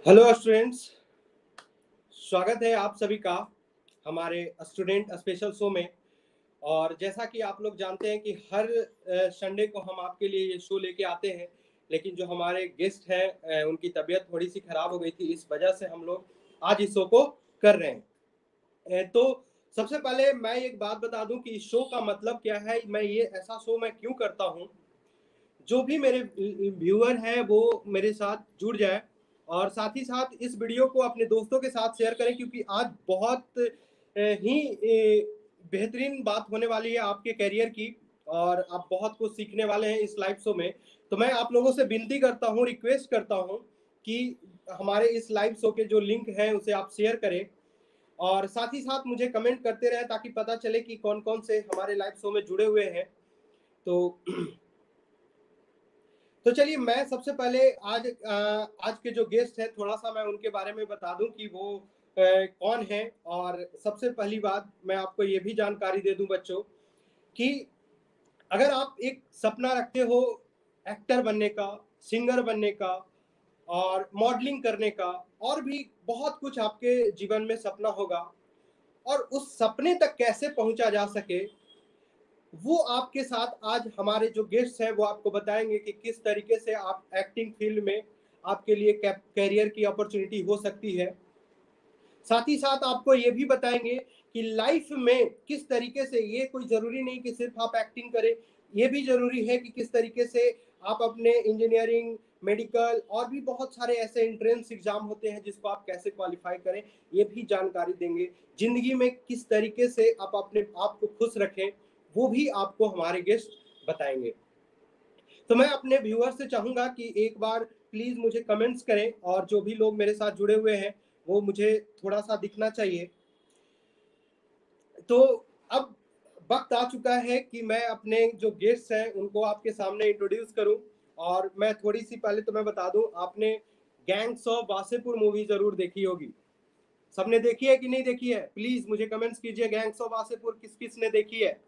Hello students, स्वागत है आप सभी का हमारे स्टूडेंट स्पेशल शो में। और जैसा कि आप लोग जानते हैं कि हर संडे को हम आपके लिए ये शो लेके आते हैं, लेकिन जो हमारे गेस्ट हैं उनकी तबीयत थोड़ी सी खराब हो गई थी, इस वजह से हम लोग आज इस शो को कर रहे हैं। तो सबसे पहले मैं एक बात बता दूं कि इस शो का मतलब क्या है, मैं ये ऐसा शो मैं क्यों करता हूँ। जो भी मेरे व्यूअर हैं वो मेरे साथ जुड़ जाए और साथ ही साथ इस वीडियो को अपने दोस्तों के साथ शेयर करें, क्योंकि आज बहुत ही बेहतरीन बात होने वाली है आपके करियर की और आप बहुत कुछ सीखने वाले हैं इस लाइव शो में। तो मैं आप लोगों से विनती करता हूं, रिक्वेस्ट करता हूं कि हमारे इस लाइव शो के जो लिंक है उसे आप शेयर करें और साथ ही साथ मुझे कमेंट करते रहें ताकि पता चले कि कौन कौन से हमारे लाइव शो में जुड़े हुए हैं। तो चलिए मैं सबसे पहले आज के जो गेस्ट हैं थोड़ा सा मैं उनके बारे में बता दूं कि वो कौन है। और सबसे पहली बात मैं आपको ये भी जानकारी दे दूं बच्चों कि अगर आप एक सपना रखते हो एक्टर बनने का, सिंगर बनने का और मॉडलिंग करने का, और भी बहुत कुछ आपके जीवन में सपना होगा, और उस सपने तक कैसे पहुंचा जा सके वो आपके साथ आज हमारे जो गेस्ट हैं वो आपको बताएंगे कि किस तरीके से आप एक्टिंग फील्ड में आपके लिए कैरियर की अपॉर्चुनिटी हो सकती है। साथ ही साथ आपको ये भी बताएंगे कि लाइफ में किस तरीके से, ये कोई ज़रूरी नहीं कि सिर्फ आप एक्टिंग करें, ये भी ज़रूरी है कि किस तरीके से आप अपने इंजीनियरिंग, मेडिकल और भी बहुत सारे ऐसे एंट्रेंस एग्जाम होते हैं जिसको आप कैसे क्वालिफाई करें, ये भी जानकारी देंगे। ज़िंदगी में किस तरीके से आप अपने आप को खुश रखें वो भी आपको हमारे गेस्ट बताएंगे। तो मैं अपने व्यूअर से चाहूंगा कि एक बार प्लीज मुझे कमेंट्स करें और जो भी लोग मेरे साथ जुड़े हुए हैं वो मुझे थोड़ा सा दिखना चाहिए। तो अब वक्त आ चुका है कि मैं अपने जो गेस्ट हैं उनको आपके सामने इंट्रोड्यूस करूं। और मैं थोड़ी सी पहले तो मैं बता दूं, आपने गैंग्स ऑफ वासेपुर मूवी जरूर देखी होगी। सबने देखी है कि नहीं देखी है? प्लीज मुझे कमेंट्स कीजिए, गैंग्स ऑफ वासेपुर किस किस ने देखी है।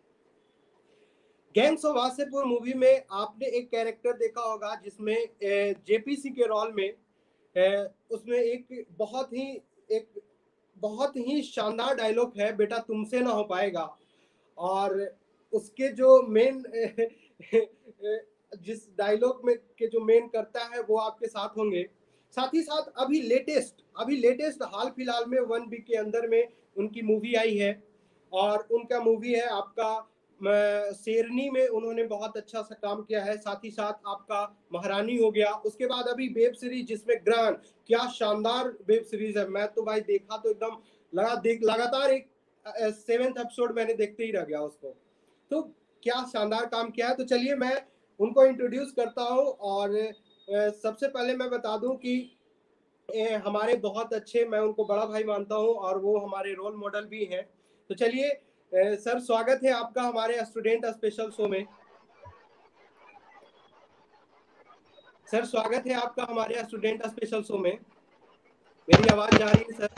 गैंग्स ऑफ वासेपुर मूवी में आपने एक कैरेक्टर देखा होगा जिसमें जेपीसी के रोल में उसमें एक बहुत ही शानदार डायलॉग है, बेटा तुमसे ना हो पाएगा। और उसके जो मेन जिस डायलॉग में के जो मेन करता है वो आपके साथ होंगे। साथ ही साथ अभी लेटेस्ट हाल फिलहाल में 1 वीक के अंदर में उनकी मूवी आई है और उनका मूवी है आपका शेरनी में उन्होंने बहुत अच्छा सा काम किया है। साथ ही साथ आपका महारानी हो गया, उसके बाद अभी वेब सीरीज जिसमें ग्रांड, क्या शानदार वेब सीरीज है। मैं तो भाई देखा तो एकदम लगातार एक 7th एपिसोड मैंने देखते ही रह गया उसको। तो क्या शानदार काम किया है। तो चलिए मैं उनको इंट्रोड्यूस करता हूँ और सबसे पहले मैं बता दूं कि हमारे बहुत अच्छे, मैं उनको बड़ा भाई मानता हूँ और वो हमारे रोल मॉडल भी हैं। तो चलिए सर, स्वागत है आपका हमारे स्टूडेंट स्पेशल शो में। सर स्वागत है आपका हमारे स्टूडेंट स्पेशल शो में। मेरी आवाज जा रही है सर?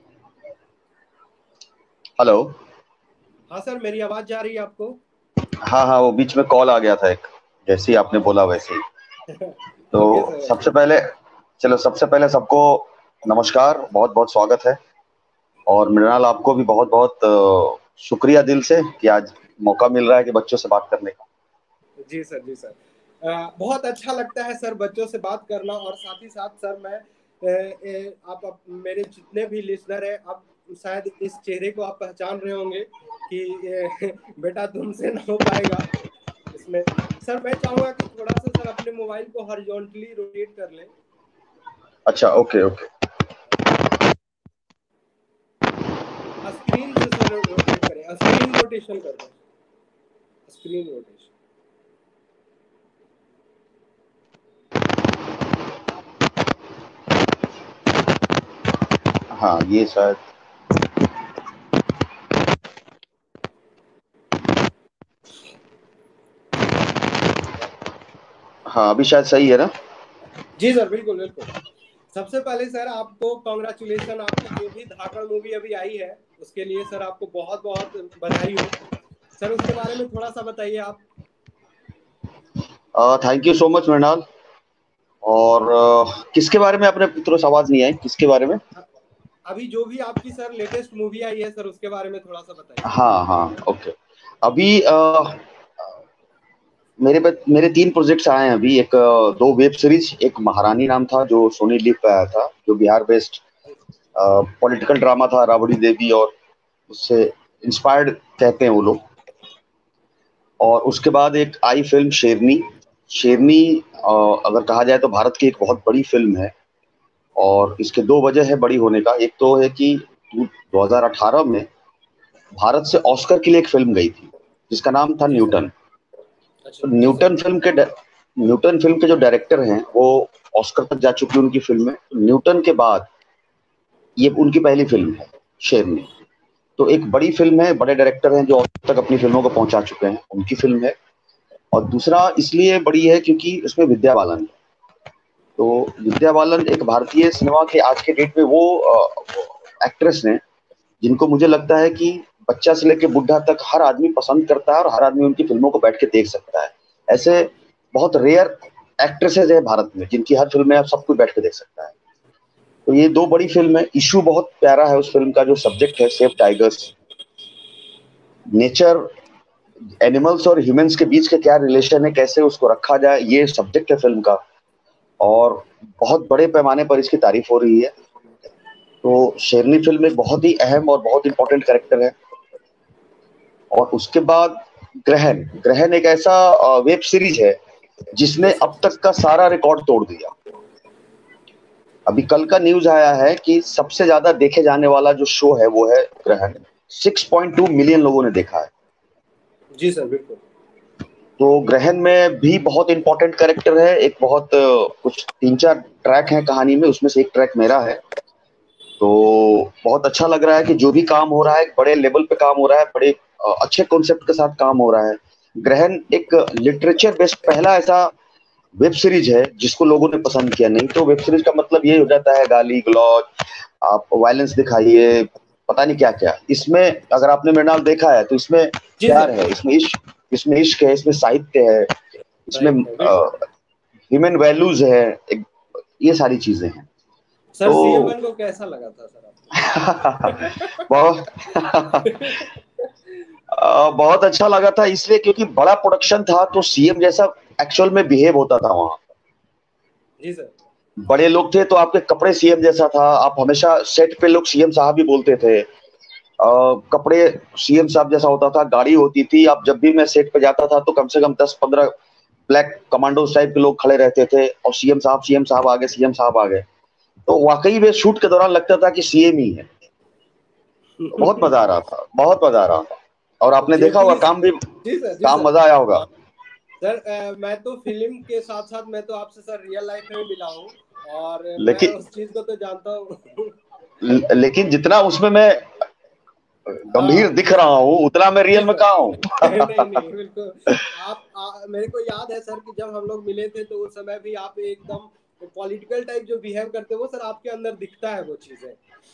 हेलो। हाँ सर, मेरी आवाज जा रही है आपको? हाँ हाँ, वो बीच में कॉल आ गया था एक, जैसे ही आपने बोला वैसे ही। तो ओके सर। सबसे पहले सबको नमस्कार, बहुत बहुत स्वागत है। और मृणाल, आपको भी बहुत बहुत शुक्रिया दिल से कि आज मौका मिल रहा है कि बच्चों से बात करने का। जी सर, जी सर। बहुत अच्छा लगता है सर बच्चों से बात करना। और साथ ही साथ सर मैं आप मेरे जितने भी लिसनर हैं, आप शायद इस चेहरे को आप पहचान रहे होंगे कि बेटा तुमसे ना हो पाएगा। इसमें सर मैं चाहूंगा कि थोड़ा सा सर अपने मोबाइल को हॉरिजॉन्टली रोटेट कर लें। अच्छा, ओके ओके। स्क्रीन से सर रोटेट करें, स्क्रीन रोटेशन कर दें, स्क्रीन रोटेशन। हाँ, ये शायद, हाँ अभी शायद सही है ना? जी सर, बिल्कुल बिल्कुल। सबसे पहले सर आपको कॉन्ग्रेचुलेशन, आपकी जो भी धाकड़ मूवी अभी आई है उसके लिए सर आपको बहुत बहुत बधाई हो। सर उसके बारे में थोड़ा सा बताइए आप। Thank you so much Mrinal. और किसके बारे में आपने थोड़ा सा आवाज नहीं आई, किसके बारे में? अभी जो भी आपकी सर लेटेस्ट मूवी आई है सर, उसके बारे में थोड़ा सा बताइए। हाँ हाँ, ओके। अभी मेरे 3 प्रोजेक्ट्स आए हैं अभी। एक 2 वेब सीरीज, एक महारानी नाम था जो सोनी लिव पे आया था, जो बिहार बेस्ड पॉलिटिकल ड्रामा था, राबड़ी देवी और उससे इंस्पायर्ड कहते हैं वो लोग। और उसके बाद एक आई फिल्म शेरनी। शेरनी अगर कहा जाए तो भारत की एक बहुत बड़ी फिल्म है, और इसके 2 वजह है बड़ी होने का। एक तो है कि 2018 में भारत से ऑस्कर के लिए एक फिल्म गई थी जिसका नाम था जी सर। न्यूटन। अच्छा तो जी सर। न्यूटन फिल्म के जो डायरेक्टर हैं वो ऑस्कर तक जा चुकी है उनकी फिल्म में। न्यूटन के बाद ये उनकी पहली फिल्म है शेरनी। तो एक बड़ी फिल्म है, बड़े डायरेक्टर हैं जो ऑस्कर तक अपनी फिल्मों को पहुंचा चुके हैं, उनकी फिल्म है। और दूसरा इसलिए बड़ी है क्योंकि उसमें विद्या बालन है। तो विद्या बालन एक भारतीय सिनेमा के आज के डेट में वो एक्ट्रेस हैं जिनको मुझे लगता है कि बच्चा से लेकर बुढ़ा तक हर आदमी पसंद करता है और हर आदमी उनकी फिल्मों को बैठ के देख सकता है। ऐसे बहुत रेयर एक्ट्रेसेस है भारत में जिनकी हर फिल्म में आप सब कुछ बैठ के देख सकता है। तो ये 2 बड़ी फिल्म है। इशू बहुत प्यारा है उस फिल्म का, जो सब्जेक्ट है सेव टाइगर्स। नेचर, एनिमल्स और ह्यूमंस के बीच के क्या रिलेशन है, कैसे उसको रखा जाए, ये सब्जेक्ट है फिल्म का। और बहुत बड़े पैमाने पर इसकी तारीफ हो रही है। तो शेरनी फिल्म एक बहुत ही अहम और बहुत इंपॉर्टेंट कैरेक्टर है। और उसके बाद ग्रहण। ग्रहण एक ऐसा वेब सीरीज है जिसने जी सर। अब तक का सारा रिकॉर्ड तोड़ दिया। अभी कल का न्यूज आया है कि सबसे ज्यादा देखे जाने वाला जो शो है वो है ग्रहण। 6.2 मिलियन लोगों ने देखा है। जी सर बिल्कुल। तो ग्रहण में भी बहुत इंपॉर्टेंट कैरेक्टर है। एक बहुत कुछ 3-4 ट्रैक हैं कहानी में, उसमें से एक ट्रैक मेरा है। तो बहुत अच्छा लग रहा है कि जो भी काम हो रहा है बड़े लेवल पे काम हो रहा है, बड़े अच्छे कॉन्सेप्ट के साथ काम हो रहा है। ग्रहण एक लिटरेचर बेस्ड पहला ऐसा वेब सीरीज है जिसको लोगों ने पसंद किया। नहीं तो वेब सीरीज का मतलब ये हो जाता है गाली गलौज, आप वायलेंस दिखाइए, पता नहीं क्या क्या। इसमें अगर आपने मृणाल देखा है तो इसमें जी प्यार सर। है, इसमें इश्क है, इसमें साहित्य है, इसमें राइट है बिल्कुल। ह्यूमन वैल्यूज है, एक, ये सारी चीजें हैं। सर सीएम तो वन को कैसा लगा था सर आपको? बहुत बहुत अच्छा लगा था, इसलिए क्योंकि बड़ा प्रोडक्शन था तो सीएम जैसा एक्चुअल में बिहेव होता था वहां। जी सर। बड़े लोग थे तो आपके कपड़े सीएम जैसा था, आप हमेशा सेट पे लोग सीएम साहब ही बोलते थे। कपड़े सीएम साहब जैसा होता था, गाड़ी होती थी। आप जब भी मैं सेट पे जाता था तो कम से कम 10-15 ब्लैक कमांडोज टाइप के लोग खड़े रहते थे और सीएम साहब आ गए, सीएम साहब आ गए। तो वाकई में शूट के दौरान लगता था कि सीएम ही है। बहुत मजा आ रहा था, बहुत मजा आ रहा था। और आपने देखा होगा जेपी। काम भी, जी सर। जी काम सर। मजा आया होगा। सर मैं तो फिल्म के साथ साथ मैं तो आपसे सर रियल लाइफ में मिला हूँ, और मैं लेकिन उस चीज को तो जानता हूँ। लेकिन जितना उसमें मैं गंभीर हाँ दिख जी रहा सर। हूँ उतना मैं जी रियल में सर। कहाँ हूँ। नहीं नहीं बिल्कुल। मेरे को याद है सर कि जब हम लोग मिले थे तो उस समय भी आप एकदम पॉलिटिकल टाइप जो बिहेव करते हो वो सर आपके अंदर दिखता है वो चीजें।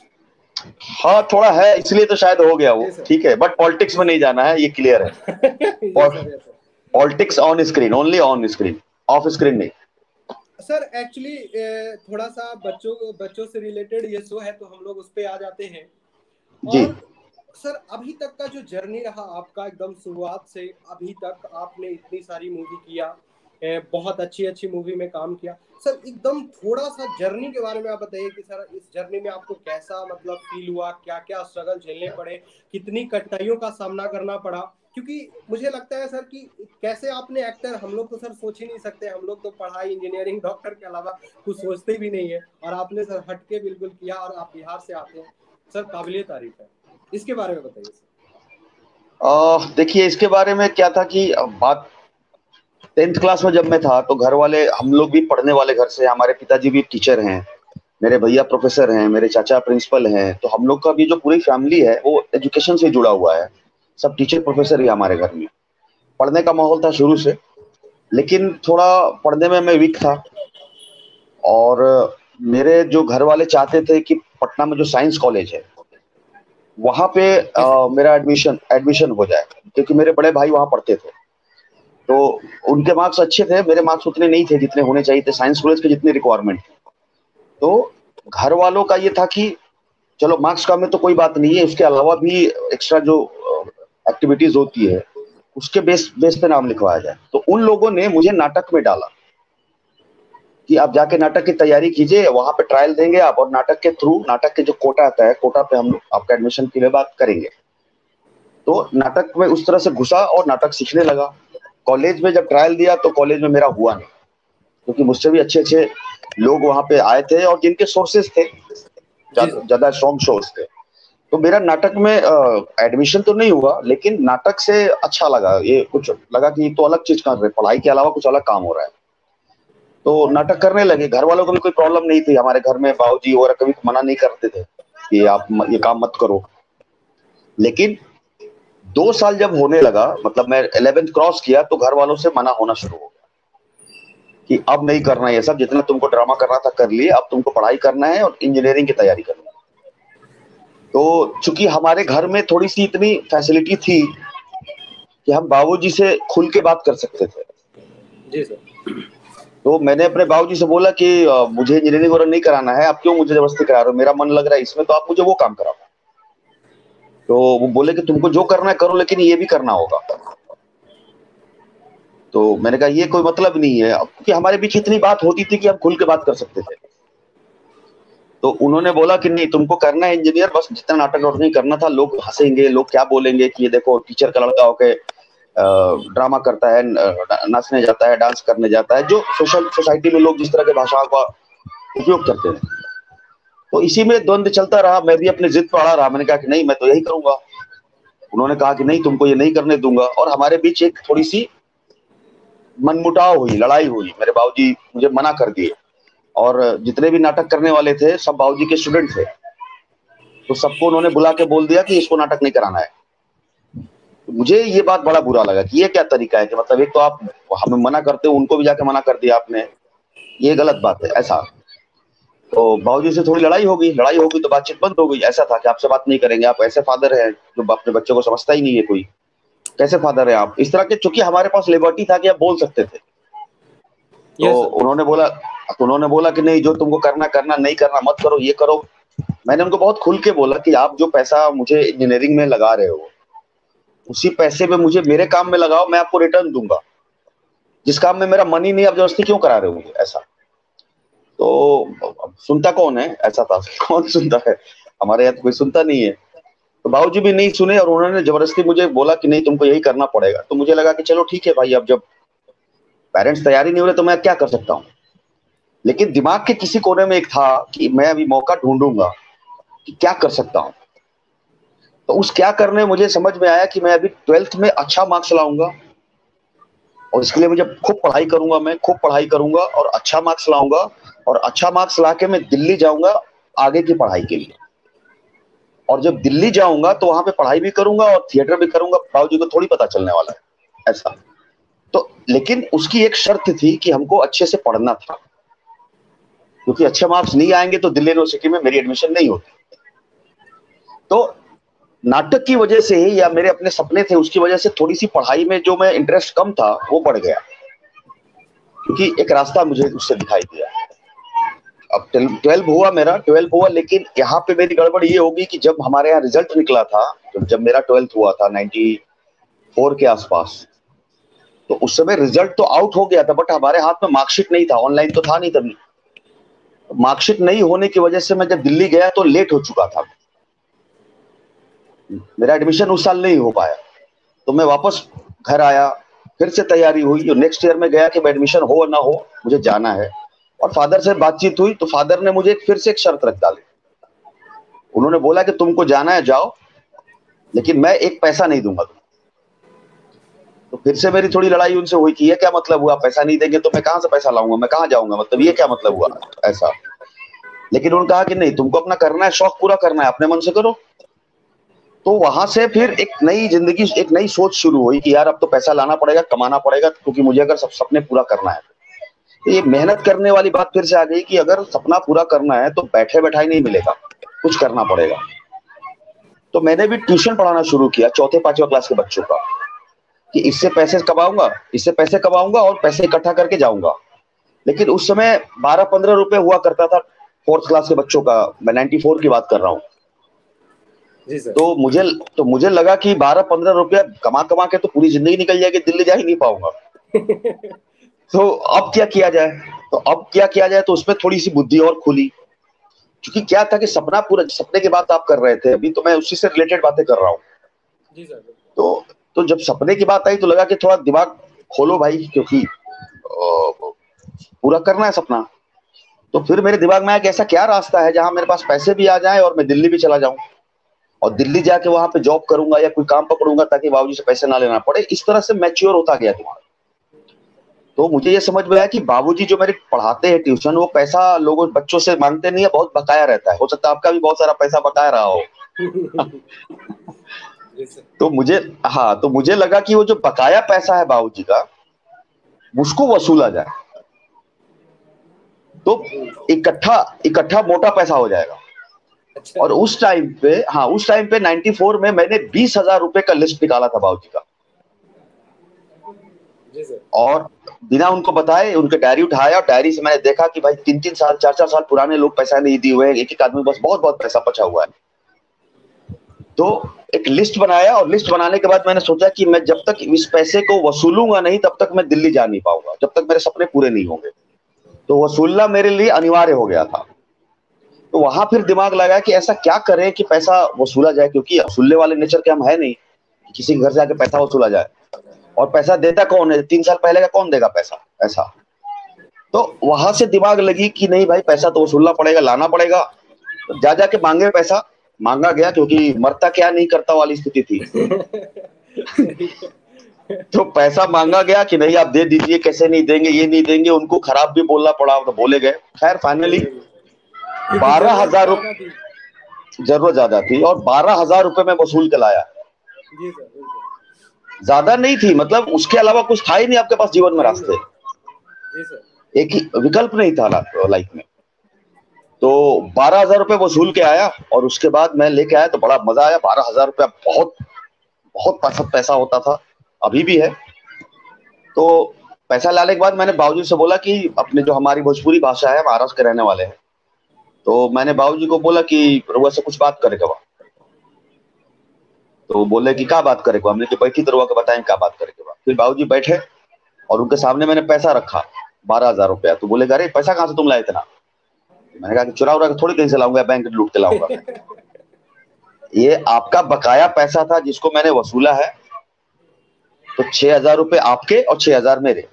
हाँ थोड़ा है, इसलिए तो शायद हो गया वो, जी सर। ठीक है। बट पॉलिटिक्स जी में नहीं जाना है, ये क्लियर है। जी sir. Yes sir. Politics on screen, only on screen, off screen नहीं। सर एक्चुअली थोड़ा सा बच्चों बच्चों से रिलेटेड ये शो है तो हम लोग उस पे आ जाते हैं। जी। और सर अभी तक का जो जर्नी रहा आपका एकदम शुरुआत से अभी तक आपने इतनी सारी मूवी किया, बहुत अच्छी अच्छी मूवी में काम किया सर। एकदम थोड़ा सा जर्नी के बारे में आप बताइए कि सर इस जर्नी में आपको कैसा मतलब फील हुआ, क्या क्या स्ट्रगल झेलने पड़े, कितनी कठिनाइयों का सामना करना पड़ा। क्योंकि मुझे लगता है सर कि कैसे आपने एक्टर, हम लोग तो सर सोच ही नहीं सकते, हम लोग तो पढ़ाई इंजीनियरिंग डॉक्टर के अलावा कुछ सोचते भी नहीं है, और आपने सर हटके बिल्कुल किया और आप बिहार से आते हैं सर, काबिलिय तारीफ है। इसके बारे में बताइए सर। देखिए इसके बारे में क्या था कि बात 10th क्लास में जब मैं था तो घर वाले, हम लोग भी पढ़ने वाले घर से, हमारे पिताजी भी टीचर हैं, मेरे भैया प्रोफेसर हैं, मेरे चाचा प्रिंसिपल हैं। तो हम लोग का भी जो पूरी फैमिली है वो एजुकेशन से जुड़ा हुआ है। सब टीचर प्रोफेसर ही हमारे घर में। पढ़ने का माहौल था शुरू से, लेकिन थोड़ा पढ़ने में मैं वीक था। और मेरे जो घर वाले चाहते थे कि पटना में जो साइंस कॉलेज है वहां पे जी सर। मेरा एडमिशन एडमिशन हो जाए, क्योंकि मेरे बड़े भाई वहां पढ़ते थे। तो उनके मार्क्स अच्छे थे, मेरे मार्क्स उतने नहीं थे जितने होने चाहिए थे, साइंस कॉलेज के जितनी रिक्वायरमेंट थी। तो घर वालों का ये था कि चलो मार्क्स कम है तो कोई बात नहीं है, उसके अलावा भी एक्स्ट्रा जो एक्टिविटीज होती है उसके बेस बेस पे नाम लिखवाया जाए। तो उन लोगों ने मुझे नाटक में डाला कि आप जाके नाटक की तैयारी कीजिए, वहां पे ट्रायल देंगे आप, और नाटक के थ्रू, नाटक के जो कोटा आता है, कोटा पे हम लोग आपका एडमिशन के लिए बात करेंगे। तो नाटक में उस तरह से घुसा और नाटक सीखने लगा। कॉलेज में जब ट्रायल दिया तो कॉलेज में मेरा हुआ नहीं, क्योंकि मुझसे भी अच्छे अच्छे लोग वहां पे आए थे और जिनके सोर्सेस थे, जी सर। ज्यादा स्ट्रॉन्ग सोर्स थे। तो मेरा नाटक में एडमिशन तो नहीं हुआ, लेकिन नाटक से अच्छा लगा, ये कुछ लगा कि तो अलग चीज कर रहे, पढ़ाई के अलावा कुछ अलग काम हो रहा है। तो नाटक करने लगे। घर वालों को भी कोई प्रॉब्लम नहीं थी, हमारे घर में बाबूजी वगैरह कभी मना नहीं करते थे कि आप ये काम मत करो। लेकिन 2 साल जब होने लगा, मतलब मैं 11th क्रॉस किया, तो घर वालों से मना होना शुरू हो गया कि अब नहीं करना ये सब, जितना तुमको ड्रामा करना था कर लिए, अब तुमको पढ़ाई करना है और इंजीनियरिंग की तैयारी करनी है। तो चूंकि हमारे घर में थोड़ी सी इतनी फैसिलिटी थी कि हम बाबूजी से खुल के बात कर सकते थे। जी सर। तो मैंने अपने बाबूजी से बोला कि मुझे इंजीनियरिंग वगैरह नहीं कराना है, आप क्यों मुझे जबरदस्ती करा रहे हो, मेरा मन लग रहा है इसमें, तो आप मुझे वो काम कराओ। तो वो बोले कि तुमको जो करना है करो, लेकिन ये भी करना होगा। तो मैंने कहा ये कोई मतलब नहीं है, क्योंकि हमारे बीच इतनी बात होती थी कि हम खुल के बात कर सकते थे। तो उन्होंने बोला कि नहीं, तुमको करना है इंजीनियर, बस जितना नाटक वाटक नहीं करना था, लोग हंसेंगे, लोग क्या बोलेंगे कि ये देखो टीचर का लड़का होके ड्रामा करता है, नाचने जाता है, डांस करने जाता है, जो सोसाइटी में लोग जिस तरह के भाषाओं का उपयोग करते हैं। तो इसी में द्वंद्व चलता रहा, मैं भी अपनी जिद पर अड़ा रहा। मैंने कहा कि नहीं, मैं तो यही करूंगा। उन्होंने कहा कि नहीं, तुमको ये नहीं करने दूंगा, और हमारे बीच एक थोड़ी सी मनमुटाव हुई, लड़ाई हुई। मेरे बाबूजी मुझे मना कर दिए, और जितने भी नाटक करने वाले थे सब बाबूजी के स्टूडेंट थे। तो सबको उन्होंने बुला के बोल दिया कि इसको नाटक नहीं कराना है। तो मुझे ये बात बड़ा बुरा लगा कि ये क्या तरीका है, कि मतलब एक तो आप हमें मना करते हो, उनको भी जाके मना कर दिया आपने, ये गलत बात है ऐसा। तो बाबूजी से थोड़ी लड़ाई होगी तो बातचीत बंद हो गई। ऐसा था कि आपसे बात नहीं करेंगे, आप ऐसे फादर हैं जो अपने बच्चे को समझता ही नहीं है कोई, कैसे फादर है आप, इस तरह के। चूंकि हमारे पास लिबर्टी था कि आप बोल सकते थे। तो यस सर। उन्होंने बोला कि नहीं, जो तुमको करना करना, नहीं करना मत करो, ये करो। मैंने उनको बहुत खुल के बोला कि आप जो पैसा मुझे इंजीनियरिंग में लगा रहे हो, उसी पैसे में मुझे मेरे काम में लगाओ, मैं आपको रिटर्न दूंगा। जिस काम में मेरा मन ही नहीं, आप जबरदस्ती क्यों करा रहे हो मुझे ऐसा। तो सुनता कौन है, ऐसा था। कौन सुनता है, हमारे यहाँ तो कोई सुनता नहीं है। तो बाबूजी भी नहीं सुने, और उन्होंने जबरदस्ती मुझे बोला कि नहीं, तुमको यही करना पड़ेगा। तो मुझे लगा कि चलो ठीक है भाई, अब जब पेरेंट्स तैयारी नहीं हो रहे तो मैं क्या कर सकता हूँ। लेकिन दिमाग के किसी कोने में एक था कि मैं अभी मौका ढूंढूंगा कि क्या कर सकता हूँ। तो उस क्या करने में मुझे समझ में आया कि मैं अभी 12th में अच्छा मार्क्स लाऊंगा, और इसके लिए मुझे खूब पढ़ाई करूंगा, मैं खूब पढ़ाई करूंगा और अच्छा मार्क्स लाऊंगा, और अच्छा मार्क्स ला के मैं दिल्ली जाऊंगा आगे की पढ़ाई के लिए। और जब दिल्ली जाऊंगा तो वहां पे पढ़ाई भी करूंगा और थिएटर भी करूंगा, बाबूजी को थोड़ी पता चलने वाला है ऐसा। तो लेकिन उसकी एक शर्त थी कि हमको अच्छे से पढ़ना था, क्योंकि अच्छे मार्क्स नहीं आएंगे तो दिल्ली यूनिवर्सिटी में मेरी एडमिशन नहीं होती। तो नाटक की वजह से ही, या मेरे अपने सपने थे उसकी वजह से, थोड़ी सी पढ़ाई में जो मैं इंटरेस्ट कम था वो बढ़ गया, क्योंकि एक रास्ता मुझे उससे दिखाई दिया। अब 12 हुआ, मेरा 12 हुआ, लेकिन यहाँ पे मेरी गड़बड़ ये होगी कि जब हमारे यहाँ रिजल्ट निकला था, जब मेरा 12th हुआ था 94 के आसपास, तो उस समय रिजल्ट तो आउट हो गया था, बट हमारे हाथ में मार्कशीट नहीं था, ऑनलाइन तो था नहीं तभी। मार्कशीट नहीं होने की वजह से मैं जब दिल्ली गया तो लेट हो चुका था, मेरा एडमिशन उस साल नहीं हो पाया। तो मैं वापस घर आया, फिर से तैयारी हुई, और नेक्स्ट ईयर में गया कि एडमिशन हो ना हो मुझे जाना है। और फादर से बातचीत हुई तो फादर ने मुझे फिर से एक शर्त रख डाली। उन्होंने बोला कि तुमको जाना है जाओ, लेकिन मैं एक पैसा नहीं दूंगा तुमको। तो फिर से मेरी थोड़ी लड़ाई उनसे हुई कि ये क्या मतलब हुआ, पैसा नहीं देंगे तो मैं कहां से पैसा लाऊंगा, मैं कहां जाऊंगा, मतलब ये क्या मतलब हुआ ऐसा। लेकिन उन्होंने कहा कि नहीं, तुमको अपना करना है, शौक पूरा करना है, अपने मन से करो। तो वहां से फिर एक नई जिंदगी, एक नई सोच शुरू हुई कि यार अब तो पैसा लाना पड़ेगा, कमाना पड़ेगा, क्योंकि मुझे अगर सब सपने पूरा करना है। तो ये मेहनत करने वाली बात फिर से आ गई कि अगर सपना पूरा करना है तो बैठे बैठाई नहीं मिलेगा, कुछ करना पड़ेगा। तो मैंने भी ट्यूशन पढ़ाना शुरू किया, चौथे 5वें क्लास के बच्चों का, कि इससे पैसे कमाऊंगा और पैसे इकट्ठा करके जाऊंगा। लेकिन उस समय 12-15 रुपए हुआ करता था फोर्थ क्लास के बच्चों का, मैं 94 की बात कर रहा हूँ। जी सर। तो मुझे लगा कि 12-15 रुपया कमा कमा के तो पूरी जिंदगी निकल जाएगी, दिल्ली जा ही नहीं पाऊंगा। तो अब क्या किया जाए, तो उसमें थोड़ी सी बुद्धि और खुली। क्योंकि क्या था कि सपने की बात आप कर रहे थे अभी, तो मैं उसी से रिलेटेड बातें कर रहा हूँ। जी सर। तो जब सपने की बात आई तो लगा कि थोड़ा दिमाग खोलो भाई, क्योंकि पूरा करना है सपना। तो फिर मेरे दिमाग में आया कि ऐसा क्या रास्ता है जहां मेरे पास पैसे भी आ जाए और मैं दिल्ली भी चला जाऊं, और दिल्ली जाके वहां पे जॉब करूंगा या कोई काम पकड़ूंगा ताकि बाबूजी से पैसे ना लेना पड़े। इस तरह से मैच्योर होता गया दिमाग। तो मुझे ये समझ में आया कि बाबूजी जो मेरे पढ़ाते हैं ट्यूशन, वो पैसा लोगों बच्चों से मांगते नहीं है, बहुत बकाया रहता है। हो सकता है आपका भी बहुत सारा पैसा बकाया रहा हो। जी सर। तो मुझे लगा कि वो जो बकाया पैसा है बाबूजी का, उसको वसूला जाए तो इकट्ठा इकट्ठा मोटा पैसा हो जाएगा। अच्छा। और उस टाइम पे 94 में मैंने 20,000 रुपए का लिस्ट निकाला था बाबूजी का। जी सर। और बिना उनको बताए उनके डायरी उठाया, और डायरी से मैंने देखा कि भाई 3-3 साल 4-4 साल पुराने लोग पैसा नहीं दिए हुए हैं, एक एक आदमी बस बहुत बहुत पैसा बचा हुआ है। तो एक लिस्ट बनाया, और लिस्ट बनाने के बाद मैंने सोचा कि मैं जब तक इस पैसे को वसूलूंगा नहीं तब तक मैं दिल्ली जा नहीं पाऊंगा, जब तक मेरे सपने पूरे नहीं होंगे। तो वसूलना मेरे लिए अनिवार्य हो गया था। तो वहां फिर दिमाग लगा कि ऐसा क्या करें कि पैसा वसूला जाए, क्योंकि वसूलने वाले नेचर के हम है नहीं कि किसी के घर से आके पैसा वसूला जाए। और पैसा देता कौन है, 3 साल पहले का कौन देगा पैसा ऐसा। तो वहां से दिमाग लगी कि नहीं भाई, पैसा तो वसूलना पड़ेगा, लाना पड़ेगा। तो जा जाके मांगे पैसा, मांगा गया, क्योंकि मरता क्या नहीं करता वाली स्थिति थी। सही है। तो पैसा मांगा गया कि नहीं आप दे दीजिए, कैसे नहीं देंगे, ये नहीं देंगे, उनको खराब भी बोलना पड़ा, तो बोले गए। खैर फाइनली बिल्कुल, क्योंकि बारह जरूरत हजार ज्यादा थी। जरूरत ज्यादा थी, और 12,000 रुपए में वसूल के लाया। जी सर बिल्कुल। ज्यादा नहीं थी, मतलब उसके अलावा कुछ था ही नहीं आपके पास जीवन में था ही रास्ते, नहीं। जी सर। एक ही विकल्प नहीं था लाइफ में। तो 12,000 रुपए वसूल के आया, और उसके बाद मैं लेके आया तो बड़ा मजा आया। 12,000 रुपया बहुत बहुत पैसा होता था, अभी भी है। तो पैसा लाने के बाद मैंने बाबूजी से बोला कि अपने जो हमारी भोजपुरी भाषा है, महाराष्ट्र के रहने वाले हैं, तो मैंने बाबूजी को बोला कि रउआ से कुछ बात करेगा बा। तो बोले कि क्या बात करेगा, हमने कि बैठी तो रउआ के बताएं क्या बात करेगा बा। फिर बाबूजी बैठे, और उनके सामने मैंने पैसा रखा 12,000 रुपया। तो बोले अरे पैसा कहाँ से तुम लाए इतना। मैंने कहा कि चुरा उरा के थोड़ी कहीं से लाऊंगा, बैंक लूट के लाऊंगा। ये आपका बकाया पैसा था जिसको मैंने वसूला है। तो 6,000 रुपए आपके और 6,000 मेरे।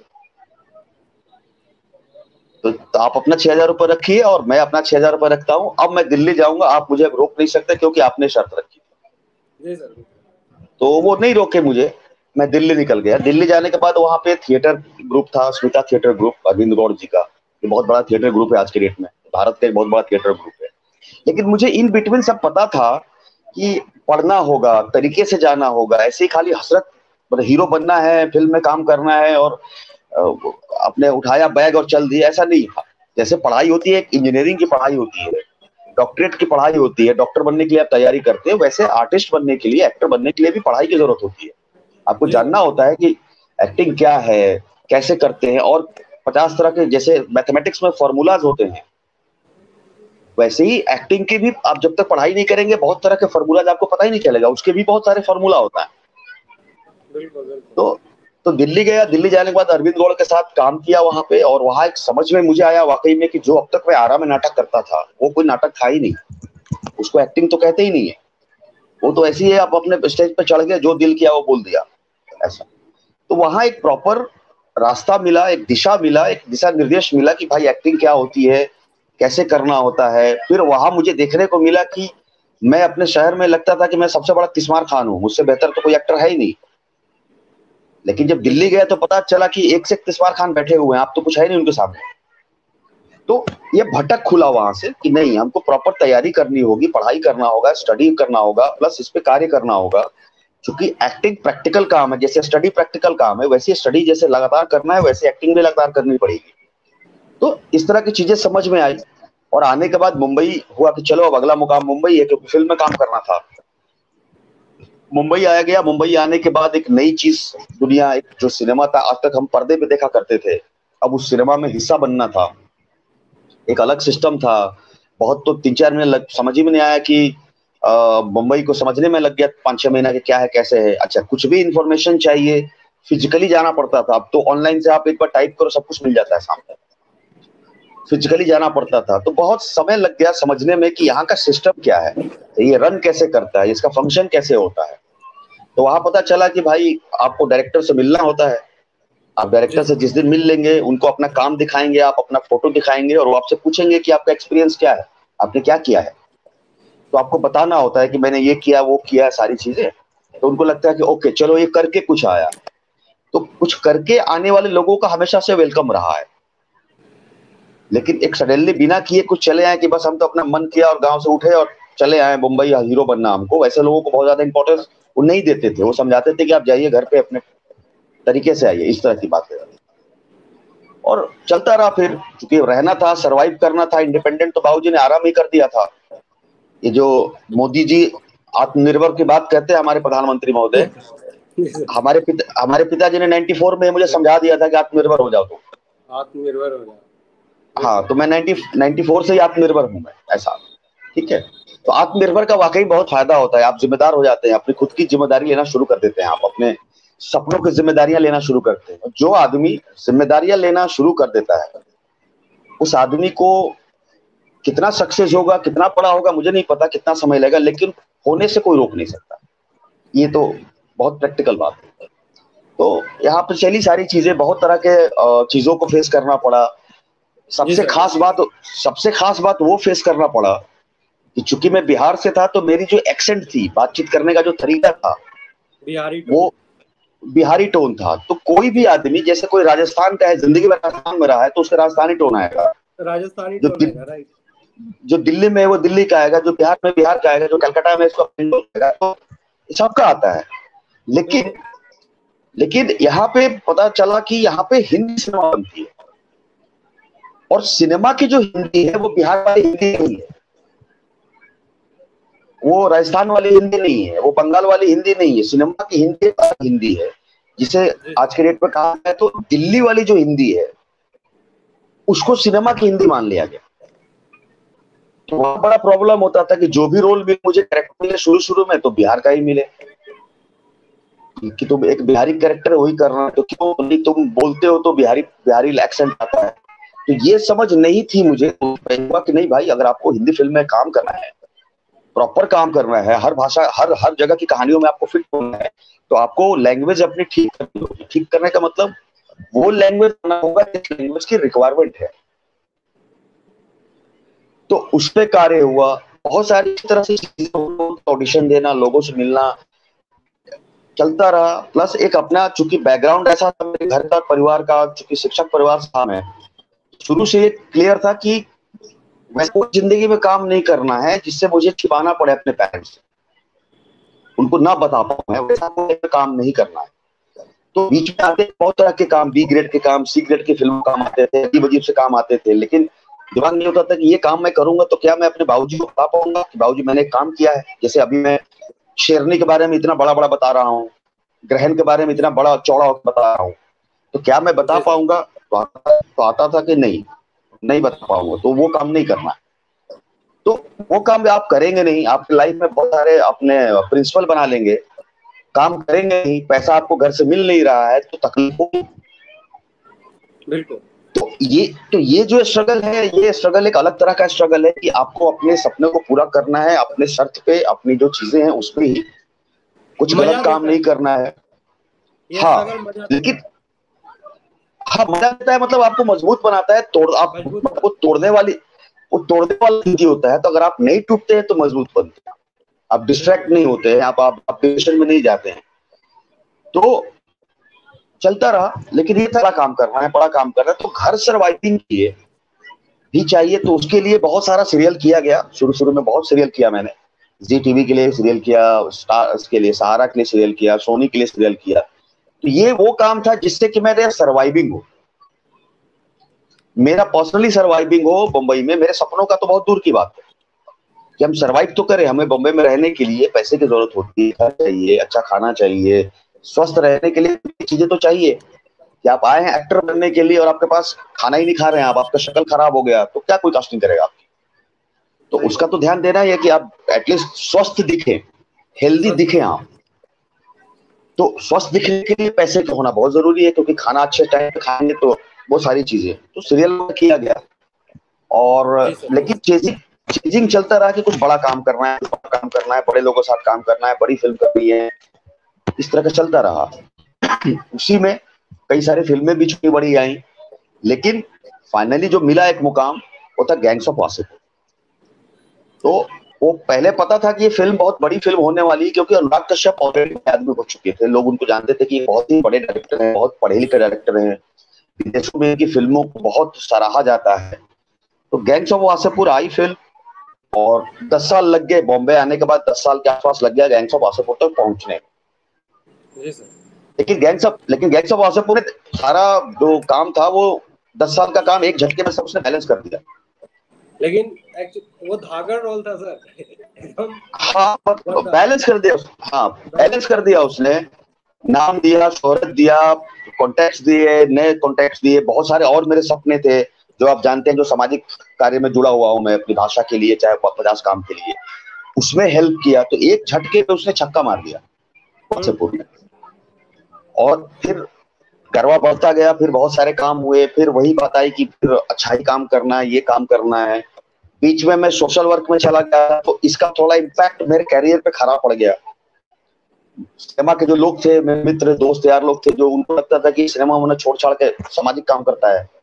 तो आप अपना 6,000 रुपए रखिए और मैं अपना 6,000 रुपए रखता हूँ। अब मैं दिल्ली जाऊंगा, आप मुझे रोक नहीं सकते क्योंकि आपने शर्त रखी थी। जी सर। तो वो नहीं रोके मुझे, मैं दिल्ली निकल गया। दिल्ली जाने के बाद वहां पे थिएटर ग्रुप था, स्मिता थिएटर ग्रुप, अरविंद गौड़ जी का। ये बहुत बड़ा थिएटर ग्रुप है आज के डेट में, भारत का एक बहुत बड़ा थिएटर ग्रुप है। लेकिन मुझे इन बिटवीन सब पता था कि पढ़ना होगा, तरीके से जाना होगा। ऐसे ही खाली हसरत, मतलब हीरो बनना है, फिल्म में काम करना है और अपने उठाया बैग और चल दिया, ऐसा नहीं था। जैसे पढ़ाई होती है, इंजीनियरिंग की पढ़ाई होती है, डॉक्टरेट की पढ़ाई होती है, डॉक्टर बनने के लिए आप तैयारी करते हैं, वैसे आर्टिस्ट बनने के लिए, एक्टर बनने के लिए भी पढ़ाई की जरूरत होती है। आपको जी जानना सर। होता है कि एक्टिंग क्या है, कैसे करते हैं। और 50 तरह के, जैसे मैथमेटिक्स में फॉर्मूलाज होते हैं, वैसे ही एक्टिंग के भी आप जब तक पढ़ाई नहीं करेंगे, बहुत तरह के फॉर्मूलाज आपको पता ही नहीं चलेगा, उसके भी बहुत सारे फॉर्मूला होता है। बिल्कुल बिल्कुल। तो तो दिल्ली गया, दिल्ली जाने के बाद अरविंद गौड़ के साथ काम किया वहां पे, और वहां एक समझ में मुझे आया वाकई में कि जो अब तक मैं आरा में नाटक करता था, वो कोई नाटक था ही नहीं। उसको एक्टिंग तो कहते ही नहीं है, वो तो ऐसी है आप अपने स्टेज पे चढ़ गए, जो दिल किया वो बोल दिया, ऐसा। तो वहां एक प्रॉपर रास्ता मिला, एक दिशा मिला, एक दिशा निर्देश मिला कि भाई एक्टिंग क्या होती है, कैसे करना होता है। फिर वहां मुझे देखने को मिला कि मैं अपने शहर में लगता था कि मैं सबसे बड़ा तिस्मार खान हूँ, मुझसे बेहतर तो कोई एक्टर है ही नहीं। लेकिन जब जी दिल्ली सर। गया तो पता चला कि एक से एक तिस्मार खान बैठे हुए हैं, आप तो कुछ है नहीं उनके सामने। तो ये भटक खुला वहां से कि नहीं, हमको प्रॉपर तैयारी करनी होगी, पढ़ाई करना होगा, स्टडी करना होगा, प्लस इस पे कार्य करना होगा। क्योंकि एक्टिंग प्रैक्टिकल काम है, जैसे स्टडी प्रैक्टिकल काम है, वैसे स्टडी जैसे लगातार करना है, वैसे एक्टिंग भी लगातार करनी पड़ेगी। तो इस तरह की चीजें समझ में आई। और आने के बाद मुंबई हुआ कि चलो अब अगला मुकाम मुंबई है, क्योंकि फिल्म में काम करना था। मुंबई आया गया। मुंबई आने के बाद एक नई चीज, दुनिया, एक जो सिनेमा था आज तक हम पर्दे पे देखा करते थे, अब उस सिनेमा में हिस्सा बनना था। एक अलग सिस्टम था। बहुत तो 3-4 महीने समझ ही में नहीं आया कि मुंबई को समझने में लग गया 5-6 महीना के क्या है कैसे है। अच्छा, कुछ भी इंफॉर्मेशन चाहिए फिजिकली जाना पड़ता था, अब तो ऑनलाइन से आप एक बार टाइप करो सब कुछ मिल जाता है सामने। फिजिकली जाना पड़ता था, तो बहुत समय लग गया समझने में कि यहाँ का सिस्टम क्या है, ये रन कैसे करता है, इसका फंक्शन कैसे होता है। तो वहां पता चला कि भाई आपको डायरेक्टर से मिलना होता है। आप डायरेक्टर से जिस दिन मिल लेंगे, उनको अपना काम दिखाएंगे, आप अपना फोटो दिखाएंगे और वो आपसे पूछेंगे कि आपका एक्सपीरियंस क्या है, आपने क्या किया है। तो आपको बताना होता है कि मैंने ये किया वो किया, सारी चीजें। तो उनको लगता है कि ओके चलो ये करके कुछ आया। तो कुछ करके आने वाले लोगों का हमेशा से वेलकम रहा है। लेकिन एक सडनली बिना किए कुछ चले आए कि बस हम तो अपना मन किया और गांव से उठे और चले आए मुंबई हीरो बनना हमको, वैसे लोगों को बहुत ज्यादा इंपॉर्टेंस वो नहीं देते थे। वो समझाते थे कि आप जाइए घर पे अपने तरीके से आइए, इस तरह की बात है। और चलता रहा। फिर चूंकि रहना था, सरवाइव करना था, इंडिपेंडेंट, तो बाबूजी ने आराम ही कर दिया था। ये जो मोदी जी आत्मनिर्भर की बात कहते हैं, हमारे प्रधानमंत्री महोदय, हमारे पिताजी ने 94 में मुझे समझा दिया था कि आत्मनिर्भर हो जाओ, तो आत्मनिर्भर हो जाओ। हाँ, तो मैं 94 से ही आत्मनिर्भर हूं मैं, ऐसा। ठीक है। तो आत्मनिर्भर का वाकई बहुत फायदा होता है। आप जिम्मेदार हो जाते हैं, अपनी खुद की जिम्मेदारी लेना शुरू कर देते हैं, आप अपने सपनों की जिम्मेदारियां लेना शुरू करते हैं। जो आदमी जिम्मेदारियां लेना शुरू कर देता है, उस आदमी को कितना सक्सेस होगा, कितना बड़ा होगा मुझे नहीं पता, कितना समय लगेगा, लेकिन होने से कोई रोक नहीं सकता। ये तो बहुत प्रैक्टिकल बात है। तो यहाँ पे चली सारी चीजें, बहुत तरह के चीजों को फेस करना पड़ा। सबसे खास बात वो फेस करना पड़ा कि चूंकि मैं बिहार से था, तो मेरी जो एक्सेंट थी, बातचीत करने का जो तरीका था, वो बिहारी टोन था। तो कोई भी आदमी, जैसे कोई राजस्थान का है, जिंदगी में राजस्थान में रहा है, तो उसका राजस्थानी टोन आएगा। राजस्थानी टोन आएगा, राइट। जो दिल्ली में है वो दिल्ली का आएगा, जो बिहार में बिहार का आएगा, जो कलकत्ता में इसको आएगा, तो सबका आता है। लेकिन यहाँ पे पता चला कि यहाँ पे हिंदी सिनेमा बनती है, और सिनेमा की जो हिंदी है वो बिहार वाली हिंदी नहीं है, वो राजस्थान वाली हिंदी नहीं है, वो बंगाल वाली हिंदी नहीं है। सिनेमा की हिंदी हिंदी है, जिसे आज के डेट में कहा है तो दिल्ली वाली जो हिंदी है उसको सिनेमा की हिंदी मान लिया गया। तो वहां बड़ा प्रॉब्लम होता था कि जो भी रोल भी मुझे कैरेक्टर मिले शुरू में, तो बिहार का ही मिले, कि तुम एक बिहारी कैरेक्टर वही कर रहे हो, तो क्यों नहीं तुम बोलते हो तो बिहारी एक्सेंट आता है। तो ये समझ नहीं थी मुझे कि नहीं भाई, अगर आपको हिंदी फिल्म में काम करना है, प्रॉपर काम करना है, हर भाषा हर जगह की कहानियों में आपको फिट होना है, तो आपको लैंग्वेज अपनी ठीक करनी होगी। ठीक करने का मतलब वो लैंग्वेज करना होगा जिस लैंग्वेज की रिक्वायरमेंट है। तो उस पर कार्य हुआ, बहुत सारी इस तरह से ऑडिशन देना, लोगों से मिलना, चलता रहा। प्लस एक अपना चूंकि बैकग्राउंड ऐसा था मेरे घर का, परिवार का, चूंकि शिक्षक परिवार से मैं, शुरू से क्लियर था कि वैसे कोई जिंदगी में काम नहीं करना है जिससे मुझे छिपाना पड़े अपने पेरेंट्स से, उनको ना बता पाऊं, वैसा कोई काम नहीं करना है। तो बीच में आते बहुत तरह के काम, बी ग्रेड के काम, सी ग्रेड की फिल्म काम आते थे, अजीब अजीब से काम आते थे, लेकिन दिमाग नहीं होता था कि ये काम मैं करूंगा तो क्या मैं अपने बाबूजी को बता पाऊंगा कि बाबूजी मैंने काम किया है। जैसे अभी मैं शेरनी के बारे में इतना बड़ा बड़ा बता रहा हूँ, ग्रहण के बारे में इतना बड़ा चौड़ा बता रहा हूँ, तो क्या मैं बता पाऊंगा? तो आता था कि नहीं बता पाऊंगा, तो वो काम नहीं करना। तो वो काम आप करेंगे नहीं, आपकी लाइफ में बहुत सारे अपने प्रिंसिपल बना लेंगे, काम करेंगे नहीं, पैसा आपको घर से मिल नहीं रहा है, तो तकलीफ होगी। बिल्कुल। तो ये जो स्ट्रगल है, ये स्ट्रगल एक अलग तरह का स्ट्रगल है कि आपको अपने सपने को पूरा करना है, अपने शर्त पे, अपनी जो चीजें हैं उसमें ही, कुछ गलत काम नहीं करना है। हाँ, लेकिन हाँ, मजा देता है, मतलब आपको मजबूत बनाता है। वो तोड़ने वाला हिंदी होता है, तो अगर आप नहीं टूटते हैं तो मजबूत बनते हैं, आप डिस्ट्रैक्ट नहीं होते हैं, आप डिप्रेशन में नहीं जाते हैं। तो चलता रहा, लेकिन ये बड़ा काम करना है, तो घर सर्वाइविंग के लिए भी चाहिए, तो उसके लिए बहुत सारा सीरियल किया गया। शुरू में बहुत सीरियल किया मैंने, जी टीवी के लिए सीरियल किया, स्टार्स के लिए, सहारा के लिए सीरियल किया, सोनी के लिए सीरियल किया। तो ये वो काम था जिससे कि मेरे सर्वाइविंग हो, मेरा पर्सनली सर्वाइविंग हो मुंबई में। मेरे सपनों का तो बहुत दूर की बात है कि हम सरवाइव तो करें, हमें बॉम्बे में रहने के लिए पैसे की जरूरत होती है, घर चाहिए, अच्छा खाना चाहिए, स्वस्थ रहने के लिए चीजें तो चाहिए। कि आप आए हैं एक्टर बनने के लिए और आपके पास खाना ही नहीं खा रहे हैं, आप आपका शक्ल खराब हो गया तो क्या कोई कास्टिंग करेगा आपकी? तो उसका तो ध्यान देना ही है कि आप एटलीस्ट स्वस्थ दिखें, हेल्दी दिखें आप। तो स्वस्थ दिखने के लिए पैसे का होना बहुत जरूरी है, क्योंकि खाना अच्छे टाइम पे खाएंगे तो बहुत सारी चीजें तो सीरियल में किया गया। और जी सर। लेकिन चेजिंग चेजिंग चलता रहा कि कुछ बड़ा काम करना है, कुछ बड़ा काम करना है, बड़े लोगों के साथ काम करना है, बड़ी फिल्म करनी है, इस तरह का चलता रहा। उसी में कई सारी फिल्में भी छोटी बड़ी आई, लेकिन फाइनली जो मिला एक मुकाम, वो था गैंग्स ऑफ वासेपुर। तो वो पहले पता था कि ये फिल्म बहुत बड़ी फिल्म होने वाली है, क्योंकि अनुराग कश्यप ऑलरेडी आदमी हो चुके थे, लोग उनको जानते थे कि ये बहुत ही बड़े डायरेक्टर हैं, बहुत पढ़े लिखे डायरेक्टर हैं, विदेशों में इनकी फिल्मों को बहुत सराहा जाता है। तो गैंग्स ऑफ वासेपुर आई फिल्म, और 10 साल लग गए बॉम्बे आने के बाद, 10 साल के आसपास लग गया गैंग्स ऑफ वासेपुर तक पहुंचने। जी सर। लेकिन गैंग्स ऑफ वासेपुर ने सारा जो काम था वो 10 साल का काम एक झटके में सब उसने बैलेंस कर दिया। लेकिन वो धागड़ रोल था सर एकदम। हाँ, बैलेंस कर दिया। हाँ, बैलेंस कर दिया उसने, नाम दिया, शोहरत दिया, कॉन्टेक्ट्स दिए, नए कॉन्टेक्ट्स दिए, बहुत सारे और मेरे सपने थे जो आप जानते हैं, जो सामाजिक कार्य में जुड़ा हुआ हूं मैं अपनी भाषा के लिए, चाहे 50 काम के लिए, उसमें हेल्प किया। तो एक झटके पे उसने छक्का मार दिया वासेपुर में। और फिर गरबा बढ़ता गया, फिर बहुत सारे काम हुए, फिर वही बात आई कि फिर अच्छा ही काम करना है, ये काम करना है। बीच में मैं सोशल वर्क में चला गया, तो इसका थोड़ा इम्पैक्ट मेरे कैरियर पे खराब पड़ गया। सिनेमा के जो लोग थे, मेरे मित्र दोस्त यार लोग थे, जो उनको लगता था कि सिनेमा उन्हें छोड़ छाड़ के सामाजिक काम करता है।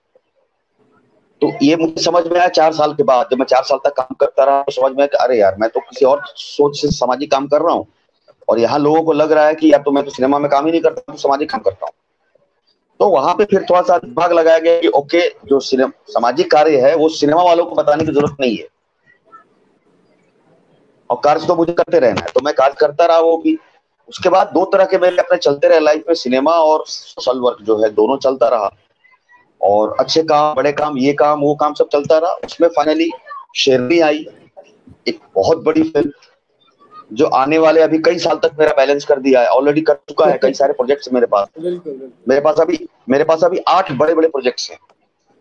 तो ये मुझे समझ में आया 4 साल के बाद, जब मैं 4 साल तक काम करता रहा, तो समझ में आया कि अरे यार, मैं तो किसी और सोच से सामाजिक काम कर रहा हूँ, और यहाँ लोगों को लग रहा है कि यार तो मैं तो सिनेमा में काम ही नहीं करता, तो सामाजिक काम करता हूँ। तो वहां पे फिर थोड़ा सा दिमाग लगाया गया कि ओके, जो सामाजिक कार्य है वो सिनेमा वालों को बताने की जरूरत नहीं है, और कार्य तो मुझे करते रहना है, तो मैं कार्य करता रहा वो भी। उसके बाद 2 तरह के मेरे अपने चलते रहे लाइफ में, सिनेमा और सोशल वर्क जो है, दोनों चलता रहा। और अच्छे काम, बड़े काम, ये काम वो काम सब चलता रहा। उसमें फाइनली शेरनी आई, एक बहुत बड़ी फिल्म, जो आने वाले अभी कई साल तक मेरा बैलेंस कर दिया है, ऑलरेडी कर चुका है। कई सारे प्रोजेक्ट्स मेरे पास, बिल्कुल। मेरे पास अभी 8 बड़े बड़े प्रोजेक्ट्स हैं।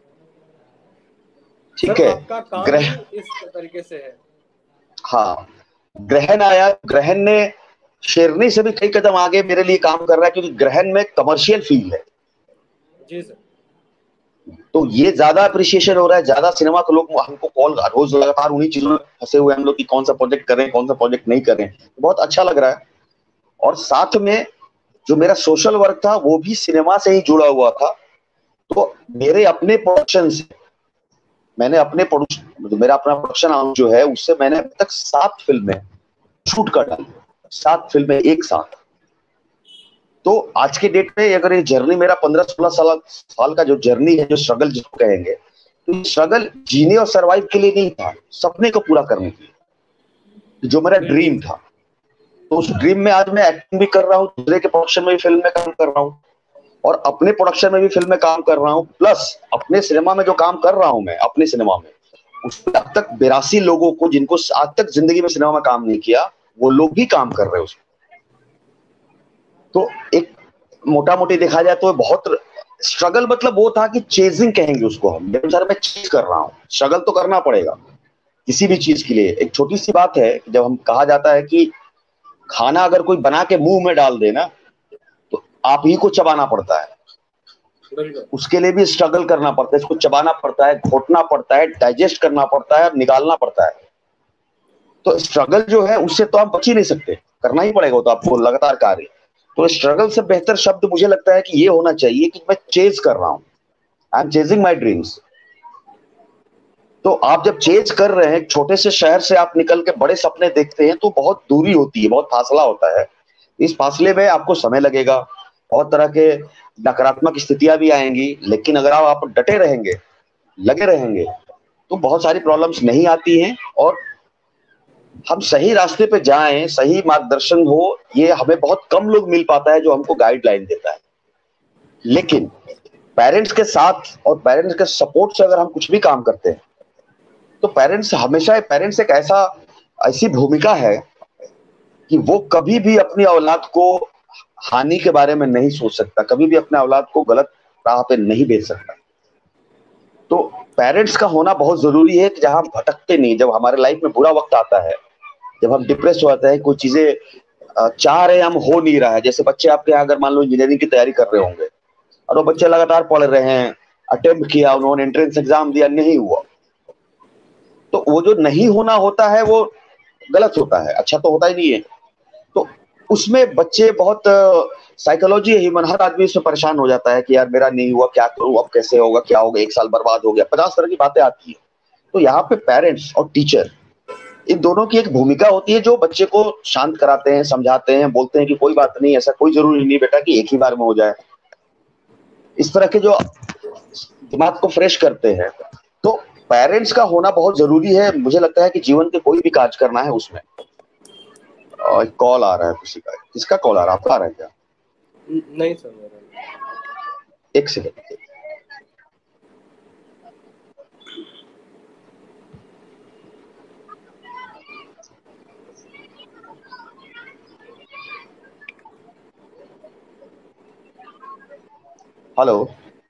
ठीक है। आपका काम ग्रह ही इस तरीके से है। हाँ, ग्रहण आया, ग्रहण ने शेरनी से भी कई कदम आगे मेरे लिए काम कर रहा है, क्योंकि ग्रहण में कमर्शियल फील है। जी सर। तो ये ज्यादा अप्रिशिएशन हो रहा है, ज्यादा सिनेमा के लोग हमको कॉल, रोज लगातार उन्हीं चीजों में फंसे हुए हम लोग कि कौन सा प्रोजेक्ट करें, कौन सा प्रोजेक्ट नहीं करें। बहुत अच्छा लग रहा है। और साथ में जो मेरा सोशल वर्क था वो भी सिनेमा से ही जुड़ा हुआ था। तो मेरे अपने प्रोडक्शन से, मैंने अपने मेरा अपना प्रोडक्शन हाउस जो है, उससे मैंने अब तक 7 फिल्में शूट कर डाली, 7 फिल्में एक साथ। तो आज के डेट में अगर ये जर्नी मेरा 15-16 साल का जो जर्नी है, जो स्ट्रगल जिसको कहेंगे, तो ये स्ट्रगल जीने और सरवाइव के लिए नहीं था, सपने को पूरा करने के लिए, जो मेरा ड्रीम था। तो उस ड्रीम में आज मैं एक्टिंग भी कर रहा हूँ, दूसरे के प्रोडक्शन में भी फिल्म में काम कर रहा हूँ, और अपने प्रोडक्शन में भी फिल्म में काम कर रहा हूँ, प्लस अपने सिनेमा में जो काम कर रहा हूँ मैं अपने सिनेमा में, उसमें अब तक 82 लोगों को, जिनको आज तक जिंदगी में सिनेमा में काम नहीं किया, वो लोग भी काम कर रहे हैं उसमें। तो एक मोटा मोटी देखा जाए तो बहुत स्ट्रगल, मतलब वो था कि चेजिंग कहेंगे उसको हम, मैं चीज कर रहा हूँ, स्ट्रगल तो करना पड़ेगा किसी भी चीज के लिए। एक छोटी सी बात है, जब हम कहा जाता है कि खाना अगर कोई बना के मुंह में डाल देना, तो आप ही को चबाना पड़ता है, उसके लिए भी स्ट्रगल करना पड़ता है, इसको चबाना पड़ता है, घोटना पड़ता है, डाइजेस्ट करना पड़ता है, निकालना पड़ता है। तो स्ट्रगल जो है उससे तो आप बच ही नहीं सकते, करना ही पड़ेगा, तो आपको लगातार कार्य। तो स्ट्रगल से बेहतर शब्द मुझे लगता है कि ये होना चाहिए कि मैं चेज कर रहा हूं, I am chasing my dreams. तो आप जब चेज कर रहे हैं, छोटे से शहर से आप निकल के बड़े सपने देखते हैं, तो बहुत दूरी होती है, बहुत फासला होता है। इस फासले में आपको समय लगेगा, बहुत तरह के नकारात्मक स्थितियां भी आएंगी, लेकिन अगर आप डटे रहेंगे, लगे रहेंगे, तो बहुत सारी प्रॉब्लम्स नहीं आती हैं, और हम सही रास्ते पे जाएं, सही मार्गदर्शन हो, ये हमें बहुत कम लोग मिल पाता है जो हमको गाइडलाइन देता है। लेकिन पेरेंट्स के साथ और पेरेंट्स के सपोर्ट से अगर हम कुछ भी काम करते हैं, तो पेरेंट्स एक ऐसा ऐसी भूमिका है कि वो कभी भी अपनी औलाद को हानि के बारे में नहीं सोच सकता, कभी भी अपने औलाद को गलत राह पे नहीं भेज सकता। तो पेरेंट्स का होना बहुत जरूरी है कि जहां हम भटकते नहीं, जब हमारे लाइफ में बुरा वक्त आता है, जब हम डिप्रेस हो जाते हैं, कोई चीजें चाह रहे हैं हम हो नहीं रहा है। जैसे बच्चे आपके यहाँ अगर मान लो इंजीनियरिंग की तैयारी कर रहे होंगे और वो बच्चे लगातार पढ़ रहे हैं, अटेम्प्ट किया, उन्होंने एंट्रेंस एग्जाम दिया, नहीं हुआ, तो वो जो नहीं होना होता है वो गलत होता है, अच्छा तो होता ही नहीं है। तो उसमें बच्चे बहुत साइकोलॉजी है ह्यूमन, हर आदमी इसमें परेशान हो जाता है कि यार मेरा नहीं हुआ, क्या करूं, अब कैसे होगा, क्या होगा, एक साल बर्बाद हो गया, 50 तरह की बातें आती है। तो यहाँ पे पेरेंट्स और टीचर, इन दोनों की एक भूमिका होती है, जो बच्चे को शांत कराते हैं, समझाते हैं, बोलते हैं कि कोई बात नहीं, ऐसा कोई जरूरी नहीं बेटा कि एक ही बार में हो जाए, इस तरह के जो दिमाग को फ्रेश करते हैं। तो पेरेंट्स का होना बहुत जरूरी है, मुझे लगता है कि जीवन के कोई भी कार्य करना है उसमें। कॉल आ रहा है किसी का, किसका कॉल आ रहा है, आपका आ रहा है क्या? नहीं सर मेरा। एक सेकंड। हेलो,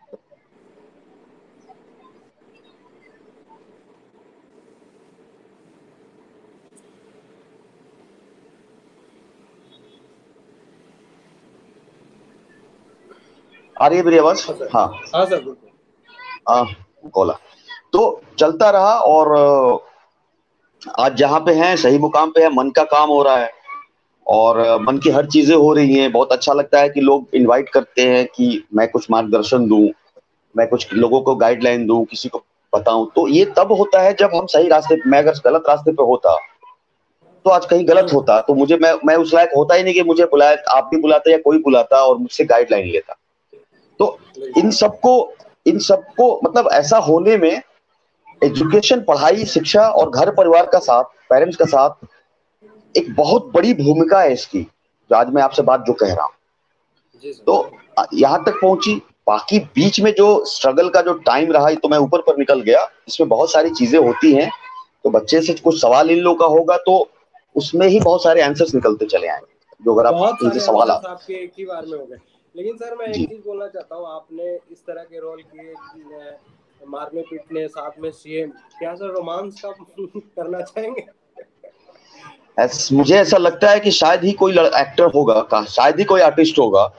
आ रही है मेरी आवाज? हाँ सर। हाँ हाँ सर बिल्कुल। हाँ, कॉल तो चलता रहा, और आज जहाँ पे हैं सही मुकाम पे है, मन का काम हो रहा है, और मन की हर चीजें हो रही हैं। बहुत अच्छा लगता है कि लोग इनवाइट करते हैं कि मैं कुछ मार्गदर्शन दूं, मैं कुछ लोगों को गाइडलाइन दूं, किसी को बताऊं। तो ये तब होता है जब हम सही रास्ते पे, मैं अगर गलत रास्ते पे होता तो आज कहीं गलत होता, तो मुझे मैं उस लायक होता ही नहीं कि मुझे बुलाए, आप भी बुलाते या कोई बुलाता और मुझसे गाइडलाइन लेता। तो इन सबको इन सबको मतलब ऐसा होने में एजुकेशन, पढ़ाई, शिक्षा और घर परिवार का साथ, पेरेंट्स का साथ एक बहुत बड़ी भूमिका है इसकी, जो आज मैं आपसे बात जो कह रहा हूँ। तो यहाँ तक पहुंची। बाकी बीच में जो स्ट्रगल का जो टाइम रहा, तो मैं ऊपर पर निकल गया, इसमें बहुत सारी चीजें होती हैं। तो बच्चे से कुछ सवाल इन लोगों का होगा तो उसमें ही बहुत सारे आंसर्स निकलते चले आएंगे, जो अगर आप बहुत इनसे सारे सवाल आंसर्स आप। आपके एक ही बार में हो गए। लेकिन सर मैं एक जी, चीज बोलना चाहता हूँ, आपने इस तरह के रोल किए, मारने पीटने साथ में सीएम, क्या सर रोमांस का करना चाहेंगे? मुझे ऐसा लगता है कि शायद ही कोई एक्टर होगा, शायद ही कोई आर्टिस्ट होगा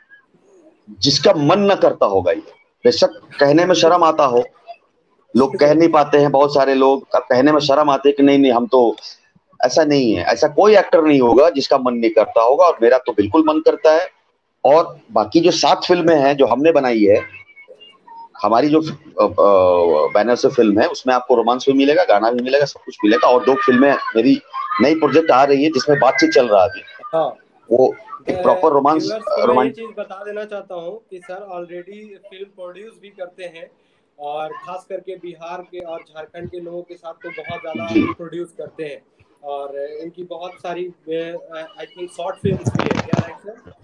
जिसका मन न करता होगा ये। बेशक कहने में शर्म आता हो, लोग कह नहीं पाते हैं, बहुत सारे लोग कहने में शर्म आते हैं कि नहीं नहीं हम तो, ऐसा नहीं है, ऐसा कोई एक्टर नहीं होगा जिसका मन नहीं करता होगा, और मेरा तो बिल्कुल मन करता है। और बाकी जो 7 फिल्में हैं जो हमने बनाई है, हमारी जो बैनर से फिल्म है, उसमें आपको रोमांस भी मिलेगा, गाना भी मिलेगा, सब कुछ मिलेगा। और 2 फिल्में मेरी नई प्रोजेक्ट आ रही है जिसमें बातचीत चल रहा है अभी, हाँ। वो एक प्रॉपर रोमांस व्यूअर्स को मैं ये रोमांस। चीज बता देना चाहता हूँ कि सर ऑलरेडी फिल्म प्रोड्यूस भी करते हैं, और खास करके बिहार के और झारखंड के लोगों के साथ तो बहुत ज़्यादा जी प्रोड्यूस करते हैं। और इनकी बहुत सारी आई थिंक शॉर्ट फिल्म्स भी है, क्या राइट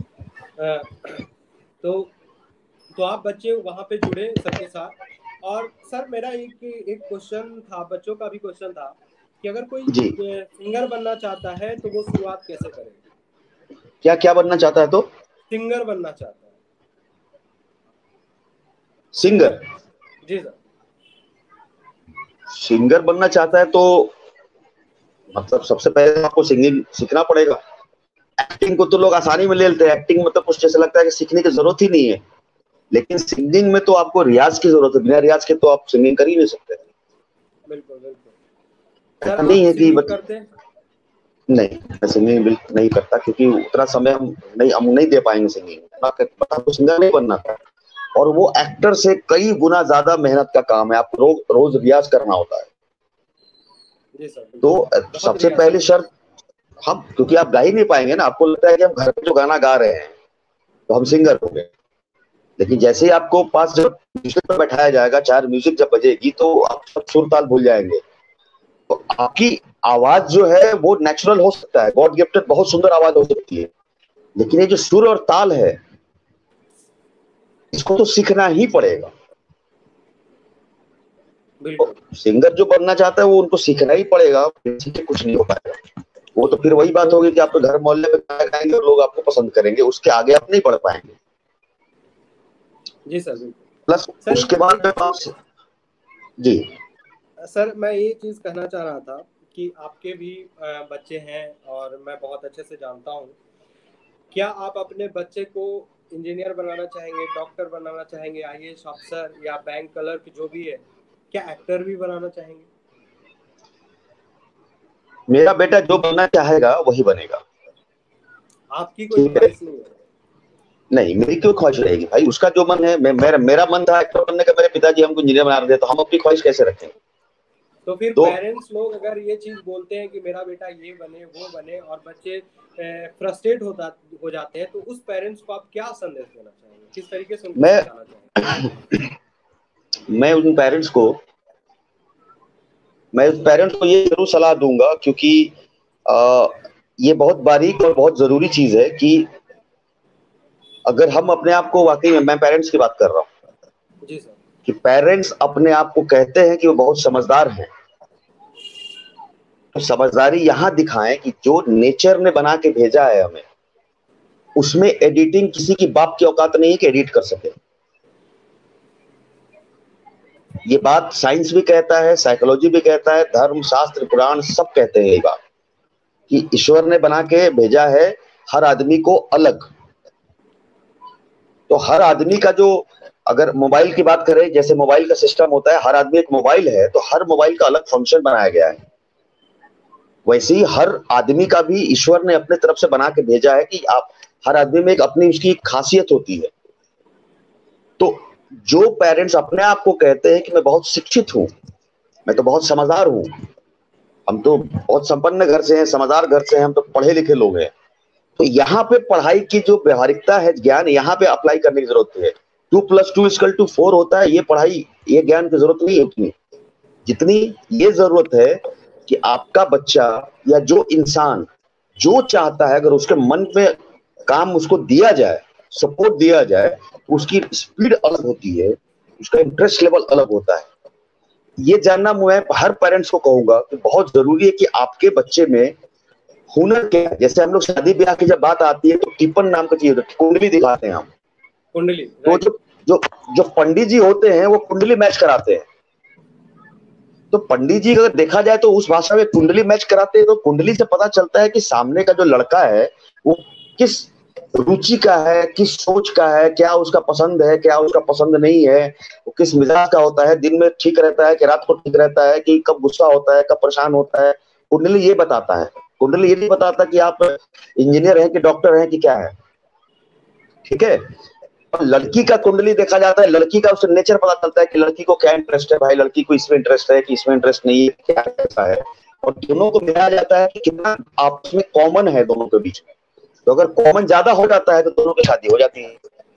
सर? तो तो आप बच्चे वहाँ पे जुड़े सबके साथ। और सर मेरा एक क्वेश्चन था, बच्चों का भी क्वेश्चन था, कि अगर कोई जी। सिंगर बनना चाहता है तो वो शुरुआत कैसे करे? क्या क्या बनना चाहता है तो? सिंगर बनना चाहता है। सिंगर। सिंगर। जी सर। सिंगर बनना चाहता है तो मतलब सबसे पहले आपको सिंगिंग सीखना पड़ेगा। एक्टिंग को तो लोग आसानी में ले लेते हैं, एक्टिंग मतलब कुछ जैसे लगता है कि सीखने की जरूरत ही नहीं है, लेकिन सिंगिंग में तो आपको रियाज की जरूरत है, बिना रियाज के तो आप सिंगिंग कर ही नहीं सकते। बिल्कुल बिल्कुल। सर ऐसा नहीं आप है कि सिंगिंग करते हैं? नहीं, मैं सिंगिंग बिल्कुल नहीं करता, क्योंकि उतना समय हम नहीं दे पाएंगे सिंगिंग, तो सिंगर नहीं बनना था। और वो एक्टर से कई गुना ज्यादा मेहनत का काम है, आपको रोज रियाज करना होता है। जी सर बिल्कुल। तो बहुत सबसे रियाज पहली करना शर्त, हम क्योंकि आप गा ही नहीं पाएंगे ना, आपको लगता है कि हम घर पे जो गाना गा रहे हैं तो हम सिंगर हो गए। लेकिन जैसे ही आपको पास जब म्यूजिक पर बैठाया जाएगा, 4 म्यूजिक जब बजेगी, तो आप सब सुर ताल भूल जाएंगे। तो आपकी आवाज जो है वो नेचुरल हो सकता है, गॉड गिफ्टेड बहुत सुंदर आवाज हो सकती है, लेकिन ये जो सुर और ताल है, इसको तो सीखना ही पड़ेगा। बिल्कुल। सिंगर जो बनना चाहता है वो उनको सीखना ही पड़ेगा, सीख के कुछ नहीं हो पाएगा। वो तो फिर वही बात तो होगी कि आप तो घर मोहल्ले में गाना गाएंगे और लोग आपको पसंद करेंगे, उसके आगे आप नहीं बढ़ पाएंगे। जी सर, बिल्कुल। प्लस सर उसके एक बाद एक में चीज़, जी। सर मैं ये चीज़ कहना चाह रहा था कि आपके भी बच्चे हैं और मैं बहुत अच्छे से जानता हूँ। क्या आप अपने बच्चे को इंजीनियर बनाना चाहेंगे, डॉक्टर बनाना चाहेंगे, आईएएस अफसर या बैंक क्लर्क जो भी है? क्या एक्टर भी बनाना चाहेंगे? मेरा बेटा जो बनना चाहेगा वही बनेगा। आपकी कोई ठीक है, ख्वाहिश नहीं है? नहीं मेरी क्यों ख्वाहिश रहेगी भाई, उसका जो मन है। मेरा मन था एक्टर बनने का, मेरे पिताजी हमको इंजीनियर बना रहे थे, तो हम अपनी ख्वाहिश कैसे रखेंगे? तो फिर तो पेरेंट्स लोग अगर ये चीज़ बोलते हैं कि मेरा बेटा ये बने वो बने और बच्चे फ्रस्ट्रेट हो जाते हैं, तो उस पेरेंट्स को आप क्या संदेश देना चाहेंगे, किस तरीके से उनको मैं समझाना चाहेंगे? मैं उन पेरेंट्स को ये जरूर सलाह दूंगा, क्योंकि आ, ये बहुत बारीक और बहुत जरूरी चीज है कि अगर हम अपने आप को वाकई में, मैं पेरेंट्स की बात कर रहा हूँ, जी सर। कि पेरेंट्स अपने आप को कहते हैं कि वो बहुत समझदार हैं, तो समझदारी यहां दिखाएं कि जो नेचर ने बना के भेजा है हमें, उसमें एडिटिंग किसी की बाप की औकात नहीं है कि एडिट कर सके। ये बात साइंस भी कहता है, साइकोलॉजी भी कहता है, धर्म शास्त्र पुराण सब कहते हैं ये बात, कि ईश्वर ने बना के भेजा है हर आदमी को अलग। तो हर आदमी का जो, अगर मोबाइल की बात करें, जैसे मोबाइल का सिस्टम होता है, हर आदमी एक मोबाइल है, तो हर मोबाइल का अलग फंक्शन बनाया गया है। वैसे ही हर आदमी का भी ईश्वर ने अपने तरफ से बना के भेजा है कि आप, हर आदमी में एक अपनी उसकी खासियत होती है। तो जो पेरेंट्स अपने आप को कहते हैं कि मैं बहुत शिक्षित हूं, मैं तो बहुत समझदार हूं, हम तो बहुत संपन्न घर से हैं, समझदार घर से हैं, हम तो पढ़े लिखे लोग हैं, तो यहाँ पे पढ़ाई की जो व्यवहारिकता है, ज्ञान यहाँ पे अप्लाई करने की जरूरत है। 2+2=4 होता है, ये पढ़ाई, ये ज्ञान की जरूरत नहीं है उतनी, जितनी ये जरूरत है कि आपका बच्चा या जो इंसान जो चाहता है, अगर उसके मन में काम उसको दिया जाए, सपोर्ट दिया जाए, तो उसकी स्पीड अलग होती है, उसका इंटरेस्ट लेवल अलग होता है। ये जानना मैं हर पेरेंट्स को कहूंगा कि बहुत जरूरी है कि आपके बच्चे में हुनर क्या है। जैसे हम लोग शादी ब्याह की जब बात आती है तो टिपन नाम का चीज, कुंडली दिखाते हैं हम। कुंडली, तो राइट। जो जो पंडित जी होते हैं वो कुंडली मैच कराते हैं। तो पंडित जी अगर देखा जाए तो उस भाषा में कुंडली मैच कराते हैं, तो कुंडली से पता चलता है कि सामने का जो लड़का है वो किस रुचि का है, किस सोच का है, क्या उसका पसंद है, क्या उसका पसंद नहीं है, वो किस मिजाज का होता है, दिन में ठीक रहता है कि रात को ठीक रहता है, कि कब गुस्सा होता है, कब परेशान होता है। कुंडली ये बताता है। कुंडली ये नहीं बताता कि आप इंजीनियर हैं कि डॉक्टर हैं कि क्या है। ठीक है। और लड़की का कुंडली देखा जाता है, लड़की का उससे नेचर पता चलता है कि लड़की को क्या इंटरेस्ट है, भाई लड़की को इसमें इंटरेस्ट है कि इसमें इंटरेस्ट नहीं है, क्या कैसा है। और दोनों को मिलाया जाता है कि कितना आपस में कॉमन है दोनों के बीच में। तो अगर कॉमन ज्यादा हो जाता है तो दोनों की शादी हो जाती है।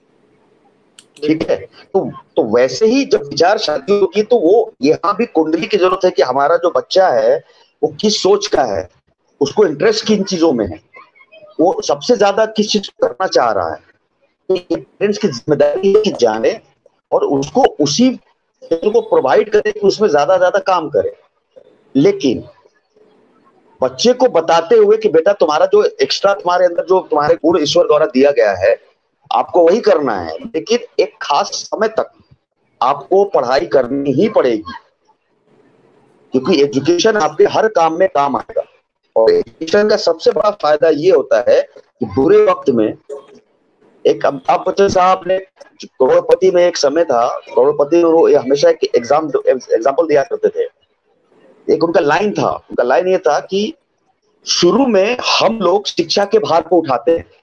ठीक है। तो वैसे ही जब विचार शादी होगी तो वो यहाँ भी कुंडली की जरूरत है कि हमारा जो बच्चा है वो किस सोच का है, उसको इंटरेस्ट किन चीजों में है, वो सबसे ज्यादा किस चीज करना चाह रहा है। तो पेरेंट्स की जिम्मेदारी है कि जाने और उसको उसी क्षेत्र को प्रोवाइड करे कि उसमें ज्यादा काम करे। लेकिन बच्चे को बताते हुए कि बेटा तुम्हारा जो एक्स्ट्रा, तुम्हारे अंदर जो तुम्हारे गुण ईश्वर द्वारा दिया गया है, आपको वही करना है, लेकिन एक खास समय तक आपको पढ़ाई करनी ही पड़ेगी, क्योंकि एजुकेशन आपके हर काम में काम आएगा। और एजुकेशन का सबसे बड़ा फायदा ये होता है कि बुरे वक्त में, एक अमिताभ बच्चन साहब ने, करोड़पति में एक समय था, करोड़पति में वो हमेशा एक एग्जाम्पल दिया करते थे। एक उनका लाइन ये था कि शुरू में हम लोग शिक्षा के भार को उठाते हैं,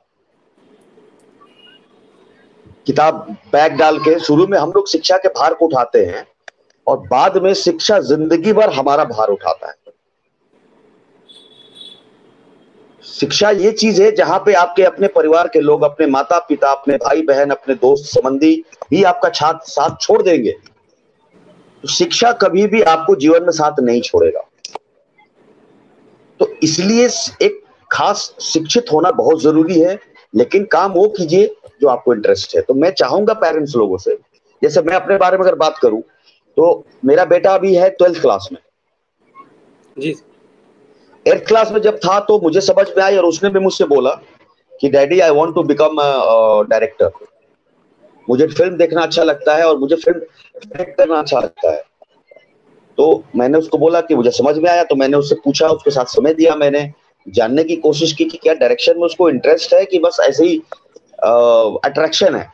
किताब बैग डाल के शुरू में हम लोग शिक्षा के भार को उठाते हैं, और बाद में शिक्षा जिंदगी भर हमारा भार उठाता है। शिक्षा ये चीज है जहां पे आपके अपने परिवार के लोग, अपने माता पिता, अपने भाई बहन, अपने दोस्त संबंधी भी आपका साथ छोड़ देंगे, तो शिक्षा कभी भी आपको जीवन में साथ नहीं छोड़ेगा। तो इसलिए एक खास शिक्षित होना बहुत जरूरी है, लेकिन काम वो कीजिए जो आपको इंटरेस्ट है। तो मैं चाहूंगा पेरेंट्स लोगों से, जैसे मैं अपने बारे में अगर बात करूं, तो मेरा बेटा अभी है 12th क्लास में। जी 8th क्लास में जब था तो मुझे समझ में आई और उसने भी मुझसे बोला कि daddy I want to become director, मुझे फिल्म देखना अच्छा लगता है और मुझे फिल्म डायरेक्ट करना अच्छा लगता है। तो मैंने उसको बोला कि मुझे समझ में आया, तो मैंने उससे पूछा, उसके साथ समय दिया, मैंने जानने की कोशिश की कि क्या डायरेक्शन में उसको इंटरेस्ट है कि बस ऐसे ही अट्रैक्शन है।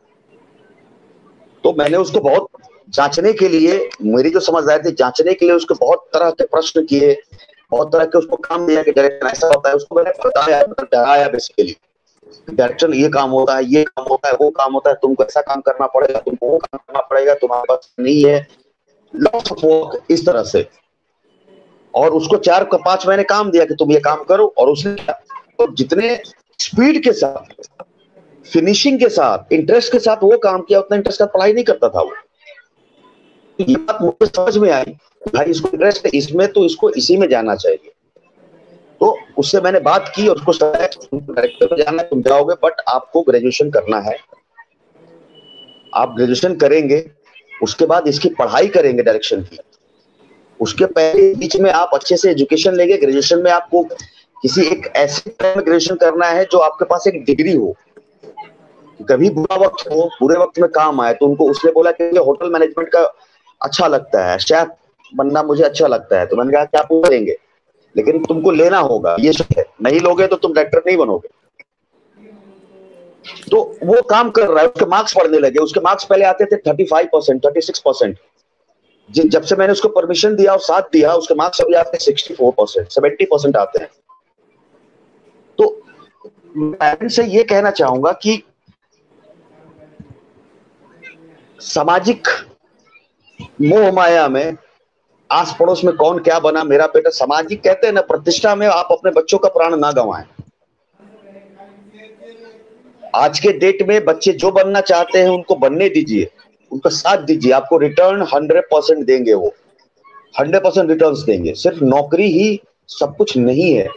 तो मैंने उसको बहुत जांचने के लिए, मेरी जो समझदारी थी जांचने के लिए, उसको बहुत तरह के प्रश्न किए, बहुत तरह के उसको काम दिया कि डायरेक्शन ऐसा होता है, उसको मैंने बताया, डराया बेसिकली, डायरेक्शन ये काम होता है, ये काम होता है, वो काम होता है, तुमको ऐसा काम करना पड़ेगा, तुमको वो काम करना पड़ेगा, तुम्हारे पास नहीं है, लॉट्स ऑफ वर्क, इस तरह से। और उसको 4-5 महीने काम दिया कि तुम ये काम करो, और उसने तो जितने स्पीड के साथ, फिनिशिंग के साथ, इंटरेस्ट के साथ वो काम किया, उतना इंटरेस्ट का पढ़ाई नहीं करता था वो। तो ये बात मुझे समझ में आई, भाई इसको इंटरेस्ट है इसमें, तो इसको इसी में जाना चाहिए। तो उससे मैंने बात की और उसको डायरेक्टर में जाना है, तुम जाओगे, बट आपको ग्रेजुएशन करना है, आप ग्रेजुएशन करेंगे, उसके बाद इसकी पढ़ाई करेंगे डायरेक्शन की, उसके पहले बीच में आप अच्छे से एजुकेशन लेंगे। ग्रेजुएशन में आपको किसी एक ऐसे तरह में ग्रेजुएशन करना है जो आपके पास एक डिग्री हो, कभी बुरा वक्त हो, बुरे वक्त में काम आए। तो उनको उसने बोला कि होटल मैनेजमेंट का अच्छा लगता है, शेफ बनना मुझे अच्छा लगता है। तो मैंने कहा कि आप करेंगे, लेकिन तुमको लेना होगा, ये है, नहीं लोगे तो तुम डायरेक्टर नहीं बनोगे। तो वो काम कर रहा है, उसके मार्क्स बढ़ने लगे, उसके मार्क्स पहले आते थे 35%, 36%। जब से मैंने उसको परमिशन दिया और साथ दिया, उसके मार्क्स अभी आते हैं 64%, 70% आते हैं। तो पेरेंट्स से ये कहना चाहूंगा कि सामाजिक मोह माया में, आस पड़ोस में कौन क्या बना, मेरा बेटा, सामाजिक कहते हैं ना, प्रतिष्ठा में आप अपने बच्चों का प्राण ना गंवाएं। आज के डेट में बच्चे जो बनना चाहते हैं उनको बनने दीजिए, उनका साथ दीजिए, आपको रिटर्न 100% देंगे, वो 100% रिटर्न्स देंगे। सिर्फ नौकरी ही सब कुछ नहीं है,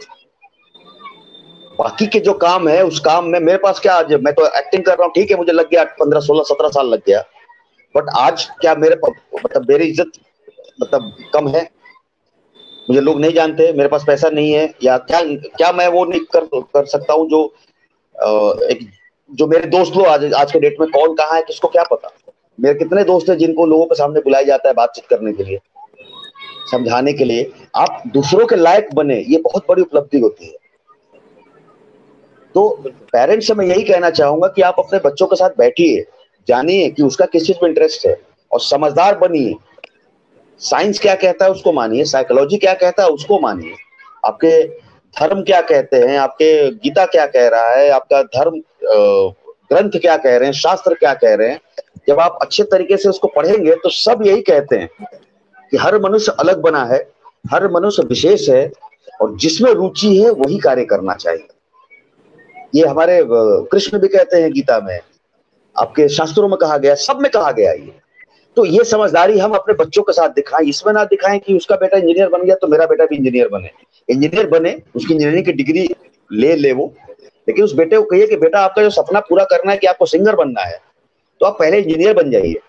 बाकी के जो काम है उस काम में, मेरे पास क्या, आज मैं तो एक्टिंग कर रहा हूँ, ठीक है, मुझे लग गया 15, 16, 17 साल लग गया, बट आज क्या मेरे मतलब मेरी इज्जत मतलब कम है, मुझे लोग नहीं जानते, मेरे पास पैसा नहीं है, या क्या क्या मैं वो नहीं कर सकता हूँ जो एक, जो मेरे दोस्त लोग आज के डेट में कौन कहाँ है किसको क्या पता। मेरे कितने दोस्त हैं जिनको लोगों के सामने बुलाया जाता है बातचीत करने के लिए, समझाने के लिए। आप दूसरों के लायक बने, ये बहुत बड़ी उपलब्धि होती है। तो पेरेंट्स से मैं यही कहना चाहूंगा कि आप अपने बच्चों के साथ बैठिए, जानिए कि उसका किस चीज में इंटरेस्ट है, और समझदार बनिए। साइंस क्या कहता है उसको मानिए, साइकोलॉजी क्या कहता है उसको मानिए, आपके धर्म क्या कहते हैं, आपके गीता क्या कह रहा है, आपका धर्म ग्रंथ क्या कह रहे हैं, शास्त्र क्या कह रहे हैं। जब आप अच्छे तरीके से उसको पढ़ेंगे तो सब यही कहते हैं कि हर मनुष्य अलग बना है, हर मनुष्य विशेष है, और जिसमें रुचि है वही कार्य करना चाहिए। ये हमारे कृष्ण भी कहते हैं गीता में, आपके शास्त्रों में कहा गया, सब में कहा गया ये। तो ये समझदारी हम अपने बच्चों के साथ दिखाएं, इसमें ना दिखाएं कि उसका बेटा इंजीनियर बन गया तो मेरा बेटा भी इंजीनियर बने। इंजीनियर बने, उसकी इंजीनियरिंग की डिग्री ले वो, लेकिन उस बेटे को कहिए कि बेटा आपका जो सपना पूरा करना है कि आपको सिंगर बनना है, तो आप पहले इंजीनियर बन जाइए।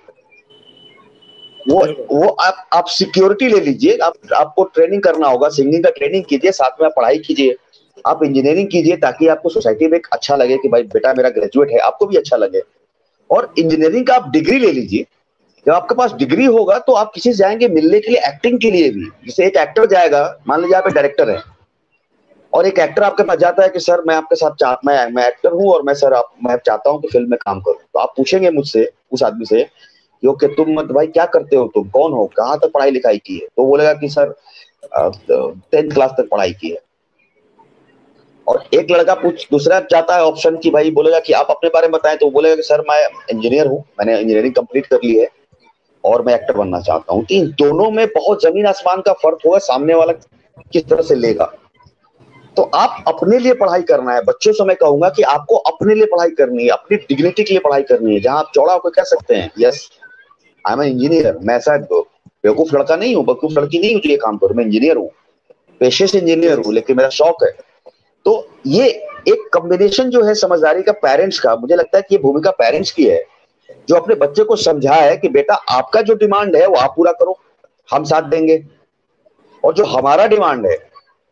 वो आप सिक्योरिटी ले लीजिए, आपको ट्रेनिंग करना होगा, सिंगिंग का ट्रेनिंग कीजिए, साथ में आप पढ़ाई कीजिए, आप इंजीनियरिंग कीजिए, ताकि आपको सोसाइटी में एक अच्छा लगे कि भाई बेटा मेरा ग्रेजुएट है, आपको भी अच्छा लगे। और इंजीनियरिंग का आप डिग्री ले लीजिए, जब आपके पास डिग्री होगा तो आप किसी से जाएंगे मिलने के लिए, एक्टिंग के लिए भी। जैसे एक एक्टर जाएगा, मान लीजिए आप एक डायरेक्टर है और एक एक्टर आपके पास जाता है कि सर मैं आपके साथ मैं एक्टर हूं और मैं चाहता हूं कि फिल्म में काम करूं। तो आप पूछेंगे मुझसे, उस आदमी से, कि ओके तुम भाई क्या करते हो, तुम कौन हो, कहाँ तक पढ़ाई लिखाई की है। तो बोलेगा कि सर 10th क्लास तक पढ़ाई की है। और एक लड़का दूसरा चाहता है ऑप्शन की, भाई बोलेगा कि आप अपने बारे में बताएं, तो बोलेगा कि सर मैं इंजीनियर हूँ, मैंने इंजीनियरिंग कंप्लीट कर ली है और मैं एक्टर बनना चाहता हूँ। तो इन दोनों में बहुत जमीन आसमान का फर्क होगा, सामने वाला किस तरह से लेगा। तो आप अपने लिए पढ़ाई करना है। बच्चों से मैं कहूंगा कि आपको अपने लिए पढ़ाई करनी है, अपनी डिग्निटी के लिए पढ़ाई करनी है, जहां आप चौड़ा होकर कह सकते हैं यस आई एम इंजीनियर। मैं ऐसा बेवकूफ लड़का नहीं हूँ, बेवकूफ लड़की नहीं हूँ जो ये काम करूँ, मैं इंजीनियर हूँ, पेशे से इंजीनियर हूँ, लेकिन मेरा शौक है। तो ये एक कॉम्बिनेशन जो है समझदारी का पेरेंट्स का, मुझे लगता है कि ये भूमिका पेरेंट्स की है जो अपने बच्चे को समझाए कि बेटा आपका जो डिमांड है वो आप पूरा करो, हम साथ देंगे, और जो हमारा डिमांड है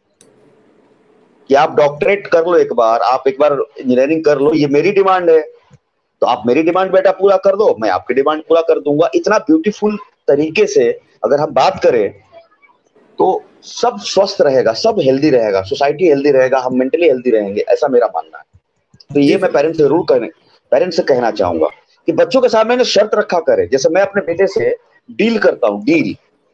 कि आप डॉक्टरेट कर लो, एक बार आप एक बार इंजीनियरिंग कर लो, ये मेरी डिमांड है, तो आप मेरी डिमांड बेटा पूरा कर दो, मैं आपकी डिमांड पूरा कर दूंगा। इतना ब्यूटीफुल तरीके से अगर हम बात करें तो सब स्वस्थ रहेगा, सब हेल्दी रहेगा, सोसाइटी हेल्दी रहेगा, हम मेंटली हेल्दी रहेंगे, ऐसा मेरा मानना है। तो ये जी मैं सर। पेरेंट्स से कहना चाहूंगा कि बच्चों के सामने शर्त रखा करे। जैसे मैं अपने बेटे से डील करता हूँ, डील,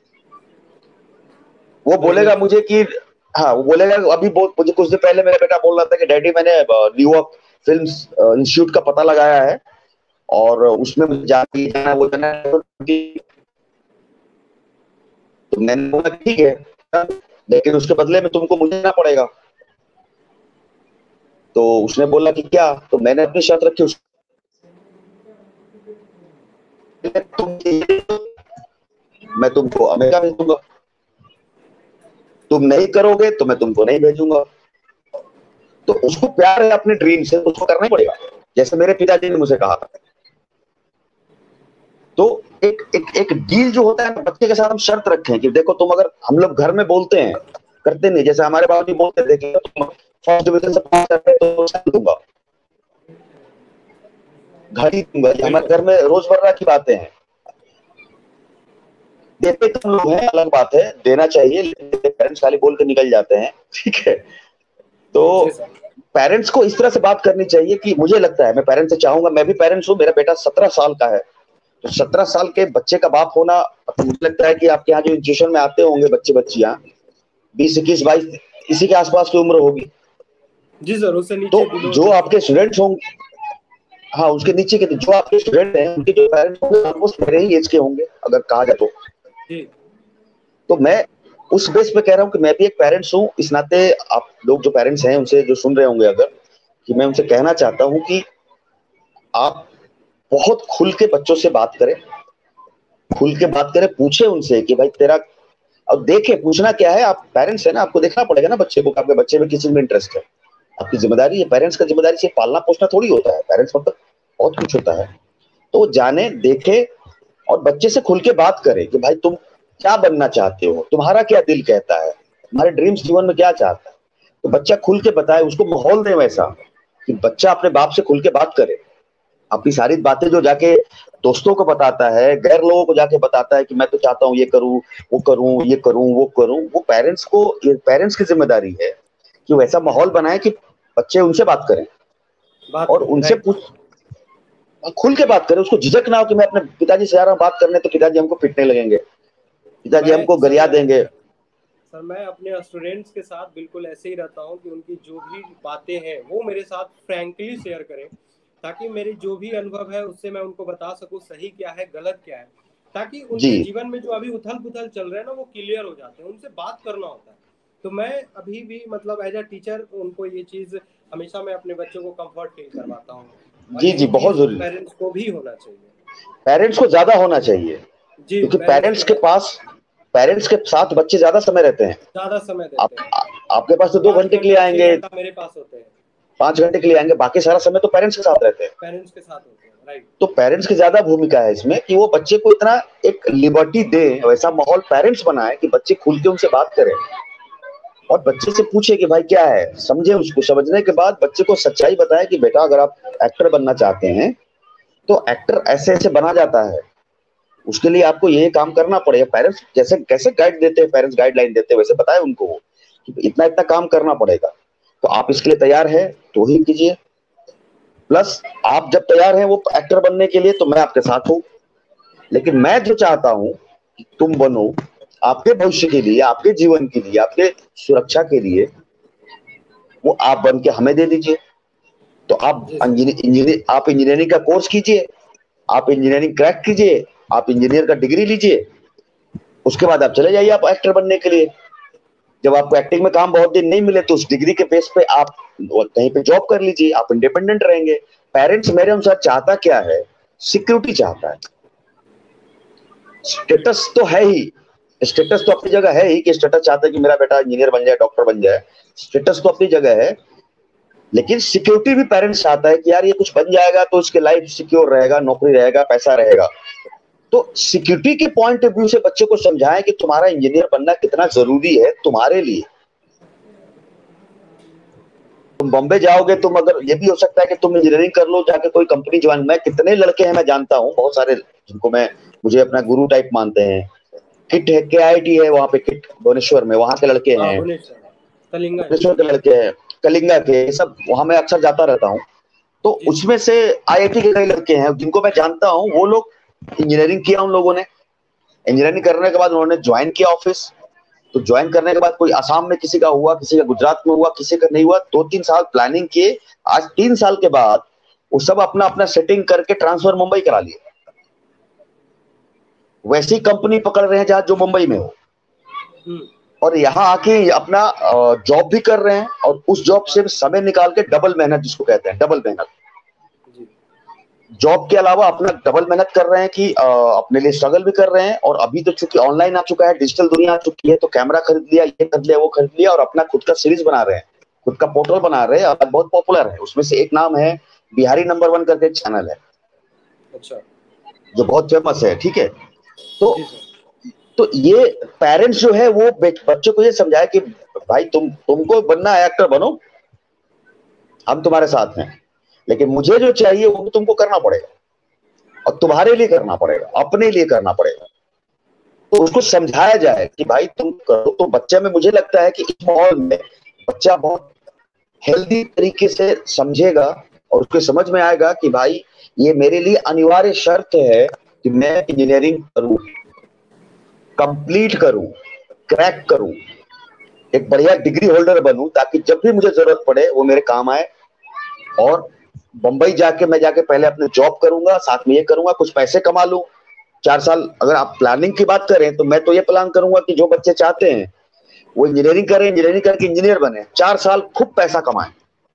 वो वेरी बोलेगा गुड। मुझे कि हाँ, वो बोलेगा अभी मुझे कुछ दिन पहले मेरा बेटा बोल रहा था कि डैडी मैंने न्यूयॉर्क फिल्म इंस्टीट्यूट का पता लगाया है और उसमें मुझे जाना है, वो जाना है। तो मैंने बोला ठीक है, लेकिन उसके बदले में तुमको मुझे जाना पड़ेगा। तो उसने बोला कि क्या, तो मैंने अपनी शर्त रखी, तुम मैं तुमको अमेरिका भेज दूंगा, तुम नहीं करोगे तो मैं तुमको नहीं भेजूंगा। तो उसको प्यार है अपने ड्रीम से, उसको करना ही पड़ेगा, जैसे मेरे पिताजी ने मुझे कहा था। तो एक एक एक डील जो होता है ना, बच्चे के साथ हम शर्त रखें कि देखो तुम, अगर हम लोग घर में बोलते हैं, करते नहीं, जैसे हमारे बाबा जी बोलते थे कि तुम फर्स्ट डिवीजन से पास करते तो साइकिल दूंगा, घड़ी दूंगा, ये हमारे बिल्कुल। घर में रोजमर्रा की बातें हैं। देते कम लोग हैं, अलग बात है, देना चाहिए, लेकिन पेरेंट्स खाली बोल के निकल जाते हैं, ठीक है। तो जी सर। पेरेंट्स को इस तरह से बात करनी चाहिए कि मुझे लगता है, मैं पेरेंट्स से चाहूंगा, मैं भी पेरेंट्स हूँ, मेरा बेटा 17 साल का है, तो 17 साल के बच्चे का बाप होना, तो मुझे लगता है कि आपके यहाँ जो इंस्टीट्यूशन में आते होंगे बच्चे बच्चियां, 20, 21, 22 इसी के आसपास की उम्र होगी। जी सर, उससे तो नीचे बिलो जो 18। आपके स्टूडेंट्स होंगे, हाँ उसके नीचे के जो आपके स्टूडेंट हैं, उनके जो पेरेंट्स होंगे ऑलमोस्ट मेरे ही एज के होंगे अगर कहा जाए जी। तो मैं उस बेस पे कह रहा हूँ कि मैं भी एक पेरेंट्स हूँ, इस नाते आप लोग जो पेरेंट्स हैं उनसे जो सुन रहे होंगे अगर, कि मैं उनसे कहना चाहता हूँ कि आप बहुत खुल के बच्चों से बात करें, खुल के बात करें, पूछे उनसे कि भाई तेरा, अब देखे पूछना क्या है, आप पेरेंट्स है ना, आपको देखना पड़ेगा ना बच्चे को, आपके बच्चे में किस चीज में इंटरेस्ट है, आपकी जिम्मेदारी है, पेरेंट्स का जिम्मेदारी सिर्फ पालना पोसना थोड़ी होता है, पेरेंट्स मतलब बहुत कुछ होता है। तो वो जाने देखे और बच्चे से खुल के बात करे कि भाई तुम क्या बनना चाहते हो, तुम्हारा क्या दिल कहता है, तुम्हारे ड्रीम्स जीवन में क्या चाहता है, तो बच्चा खुल के बताए, उसको माहौल दे वैसा कि बच्चा अपने बाप से खुल के बात करे, अपनी सारी बातें जो जाके दोस्तों को बताता है, गैर लोगों को जाके बताता है कि मैं तो चाहता हूँ ये करूँ, वो करूँ, ये करूँ, वो करूँ, वो पेरेंट्स की जिम्मेदारी है कि वैसा माहौल बनाए कि बच्चे उनसे बात करें बात और करें, उनसे राइट। पूछ, खुल के बात करें, उसको झिझक ना हो कि मैं अपने पिताजी से आ रहा हूँ बात करने तो पिताजी हमको पीटने लगेंगे, पिताजी मैं हमको गरिया सर देंगे। सर मैं अपने स्टूडेंट्स के साथ बिल्कुल ऐसे ही रहता हूँ कि उनकी जो भी बातें हैं वो मेरे साथ फ्रैंकली शेयर करें, ताकि मेरे जो भी अनुभव है उससे मैं उनको बता सकूँ सही क्या है गलत क्या है, ताकि जी उनके जीवन में जो अभी उथल पुथल चल रहे हैं ना वो क्लियर हो जाते हैं, उनसे बात करना होता है। तो मैं अभी भी मतलब एज अ टीचर उनको ये चीज़ हमेशा मैं अपने बच्चों को कंफर्ट फील करवाता हूँ, और जी जी, यही बहुत चीज़ जरूरी, पेरेंट्स को भी होना चाहिए। पेरेंट्स को ज्यादा होना चाहिए, जी, क्योंकि पेरेंट्स को ज़्यादा पेरेंट्स के साथ बच्चे ज्यादा समय रहते हैं। ज़्यादा समय आप देते हैं। आपके पास तो दो पाँच घंटे के लिए घंटा छः आएंगे, घंटा मेरे पास होते हैं। 5 घंटे के लिए आएंगे, बाकी सारा समय तो पेरेंट्स के साथ रहते हैं। पेरेंट्स के साथ होते हैं, राइट। तो पेरेंट्स की ज्यादा भूमिका है इसमें कि वो बच्चे को इतना एक लिबर्टी दे, वैसा माहौल पेरेंट्स बनाए कि बच्चे खुल के उनसे बात करें और बच्चे से पूछे कि भाई क्या है, समझे, उसको समझने के बाद बच्चे को सच्चाई बताए कि बेटा अगर आप एक्टर बनना चाहते हैं तो एक्टर ऐसे ऐसे बना जाता है, उसके लिए आपको ये काम करना पड़ेगा। पेरेंट्स जैसे कैसे गाइड देते हैं, पेरेंट्स गाइडलाइन देते हैं, वैसे बताए उनको वो कि इतना इतना काम करना पड़ेगा, तो आप इसके लिए तैयार है तो ही कीजिए। प्लस आप जब तैयार हैं वो एक्टर बनने के लिए तो मैं आपके साथ हूँ, लेकिन मैं जो चाहता हूं कि तुम बनो, आपके भविष्य के लिए, आपके जीवन के लिए, आपके सुरक्षा के लिए, वो आप बन के हमें दे दीजिए। तो जी सर। आप इंजीनियरिंग का कोर्स कीजिए, आप इंजीनियरिंग क्रैक कीजिए, आप इंजीनियर का डिग्री लीजिए, उसके बाद आप चले जाइए आप एक्टर बनने के लिए। जब आपको एक्टिंग में काम बहुत दिन नहीं मिले तो उस डिग्री के बेस पे आप कहीं पे जॉब कर लीजिए, आप इंडिपेंडेंट रहेंगे। पेरेंट्स मेरे अनुसार चाहता क्या है, सिक्योरिटी चाहता है, स्टेटस तो है ही, स्टेटस तो अपनी जगह है ही कि स्टेटस चाहता है कि मेरा बेटा इंजीनियर बन जाए, डॉक्टर बन जाए, स्टेटस तो अपनी जगह है, लेकिन सिक्योरिटी भी पेरेंट्स चाहता है कि यार ये कुछ बन जाएगा तो इसके लाइफ सिक्योर रहेगा, नौकरी रहेगा, पैसा रहेगा। तो सिक्योरिटी के पॉइंट ऑफ व्यू से बच्चे को समझाएं कि तुम्हारा इंजीनियर बनना कितना जरूरी है तुम्हारे लिए। तुम बॉम्बे जाओगे, तुम अगर, ये भी हो सकता है कि तुम इंजीनियरिंग कर लो, जाके कोई कंपनी ज्वाइन, मैं कितने लड़के हैं मैं जानता हूँ बहुत सारे जिनको मैं, मुझे अपना गुरु टाइप मानते हैं। किट है, KIT है वहां पे, किट भुवनेश्वर में, वहां के लड़के हाँ हैं, भुवनेश्वर, कलिंगा भुवनेश्वर के लड़के हैं, कलिंगा के, सब वहां मैं अक्सर जाता रहता हूँ। तो जी जी। उसमें से IIT के कई लड़के हैं जिनको मैं जानता हूँ, वो लोग इंजीनियरिंग किया उन लोगों ने, इंजीनियरिंग करने के बाद उन्होंने ज्वाइन किया ऑफिस। तो ज्वाइन करने के बाद कोई असम में किसी का हुआ, किसी का गुजरात में हुआ, किसी का नहीं हुआ, 2-3 साल प्लानिंग किए, आज 3 साल के बाद वो सब अपना अपना सेटिंग करके ट्रांसफर मुंबई करा लिए। वैसी कंपनी पकड़ रहे हैं जहां जो मुंबई में हो, और यहाँ आके अपना जॉब भी कर रहे हैं, और उस जॉब से समय निकाल के डबल मेहनत, जिसको कहते हैं डबल मेहनत, जॉब के अलावा अपना डबल मेहनत कर रहे हैं कि अपने लिए स्ट्रगल भी कर रहे हैं। और अभी तो चूंकि ऑनलाइन आ चुका है, डिजिटल दुनिया आ चुकी है, तो कैमरा खरीद लिया, ये खरीद लिया, वो खरीद लिया, और अपना खुद का सीरीज बना रहे हैं, खुद का पोर्टल बना रहे हैं, और बहुत पॉपुलर है। उसमें से एक नाम है बिहारी नंबर 1 करके एक चैनल है, अच्छा, जो बहुत फेमस है, ठीक है। तो जी सर। तो ये पेरेंट्स जो है वो बच्चों को ये समझाए कि भाई तुमको बनना है, एक्टर बनो, हम तुम्हारे साथ हैं, लेकिन मुझे जो चाहिए वो तुमको करना पड़ेगा, और तुम्हारे लिए करना पड़ेगा, अपने लिए करना पड़ेगा। तो उसको समझाया जाए कि भाई तुम करो। तो बच्चे में, मुझे लगता है कि इस माहौल में बच्चा बहुत हेल्दी तरीके से समझेगा, और उसको समझ में आएगा कि भाई ये मेरे लिए अनिवार्य शर्त है कि मैं इंजीनियरिंग करूं, कंप्लीट करूं, क्रैक करूं, एक बढ़िया डिग्री होल्डर बनूं, ताकि जब भी मुझे जरूरत पड़े वो मेरे काम आए। और बंबई जाके मैं पहले अपने जॉब करूंगा, साथ में ये करूंगा, कुछ पैसे कमा लूं। 4 साल, अगर आप प्लानिंग की बात करें तो मैं तो ये प्लान करूंगा कि जो बच्चे चाहते हैं वो इंजीनियरिंग करें, इंजीनियरिंग करके इंजीनियर बने, 4 साल खूब पैसा कमाएं,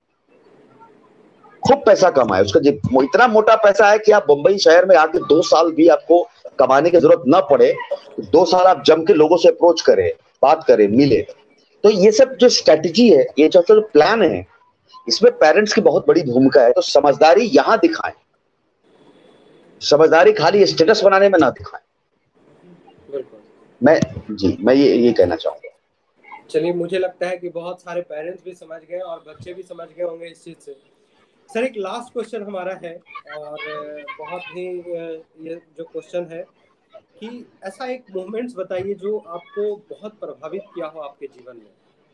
खूब पैसा कमाएं। उसका इतना मोटा पैसा है कि आप बंबई शहर में आके 2 साल भी आपको कमाने की जरूरत ना पड़े। 2 साल आप जम के लोगों से अप्रोच करें, बात करें, मिले। तो ये सब जो स्ट्रेटेजी है, ये जो प्लान है, इसमें पेरेंट्स की बहुत बड़ी भूमिका है। तो समझदारी यहां दिखाएं, समझदारी खाली स्टेटस बनाने में ना दिखाएं। मैं ये कहना चाहूंगा। चलिए, मुझे लगता है कि बहुत सारे पेरेंट्स भी समझ गए और बच्चे भी समझ गए होंगे इस चीज़ से। सर, एक लास्ट क्वेश्चन हमारा है, और बहुत ही ये जो क्वेश्चन है कि ऐसा एक मोमेंट्स बताइए जो आपको बहुत प्रभावित किया हो आपके जीवन में।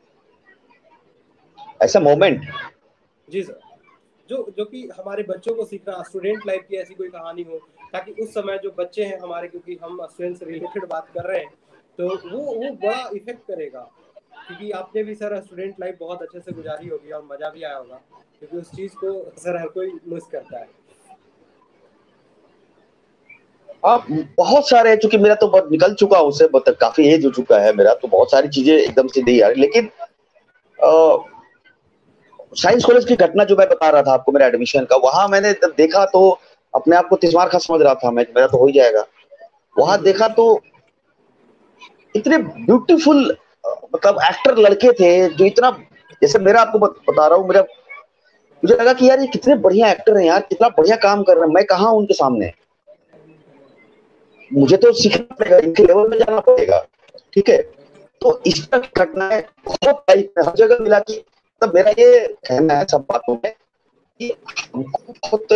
ऐसा मोमेंट? जी सर, जो जो कि हमारे बच्चों को सीखना, स्टूडेंट लाइफ की ऐसी कोई कहानी हो, ताकि उस समय जो बच्चे हैं हमारे, क्योंकि हम स्टूडेंट से रिलेटेड बात कर रहे हैं, तो वो बड़ा इफेक्ट करेगा। क्योंकि आपने भी सर स्टूडेंट लाइफ बहुत अच्छे से गुजारी होगी और मज़ा भी आया होगा, क्योंकि उस चीज़ को सर हर कोई मिस करता है। आप बहुत सारे हैं, चूंकि मेरा तो बहुत निकल चुका हूं उससे, मतलब काफी एज हो चुका है मेरा, तो बहुत सारी चीजें एकदम से नहीं आ रही। लेकिन साइंस कॉलेज की घटना जो मैं बता रहा था आपको, मेरा एडमिशन का, वहां मैंने जब देखा तो अपने आप को तिस्मार खा समझ रहा था मैं, मेरा तो हो ही जाएगा। वहां देखा तो इतने ब्यूटीफुल मतलब एक्टर लड़के थे, जो इतना, जैसे मेरा आपको बता रहा हूँ, मेरा मुझे लगा कि यार ये कितने बढ़िया एक्टर हैं यार, कितना बढ़िया काम कर रहे हैं, मैं कहाँ हूं उनके सामने, मुझे तो सीखना पड़ेगा, इनके लेवल में जाना पड़ेगा, ठीक है। तो इस तरह की घटनाएं बहुत लाइफ में हर जगह मिला कि, तब मेरा ये कहना है सब बातों में कि हमको बहुत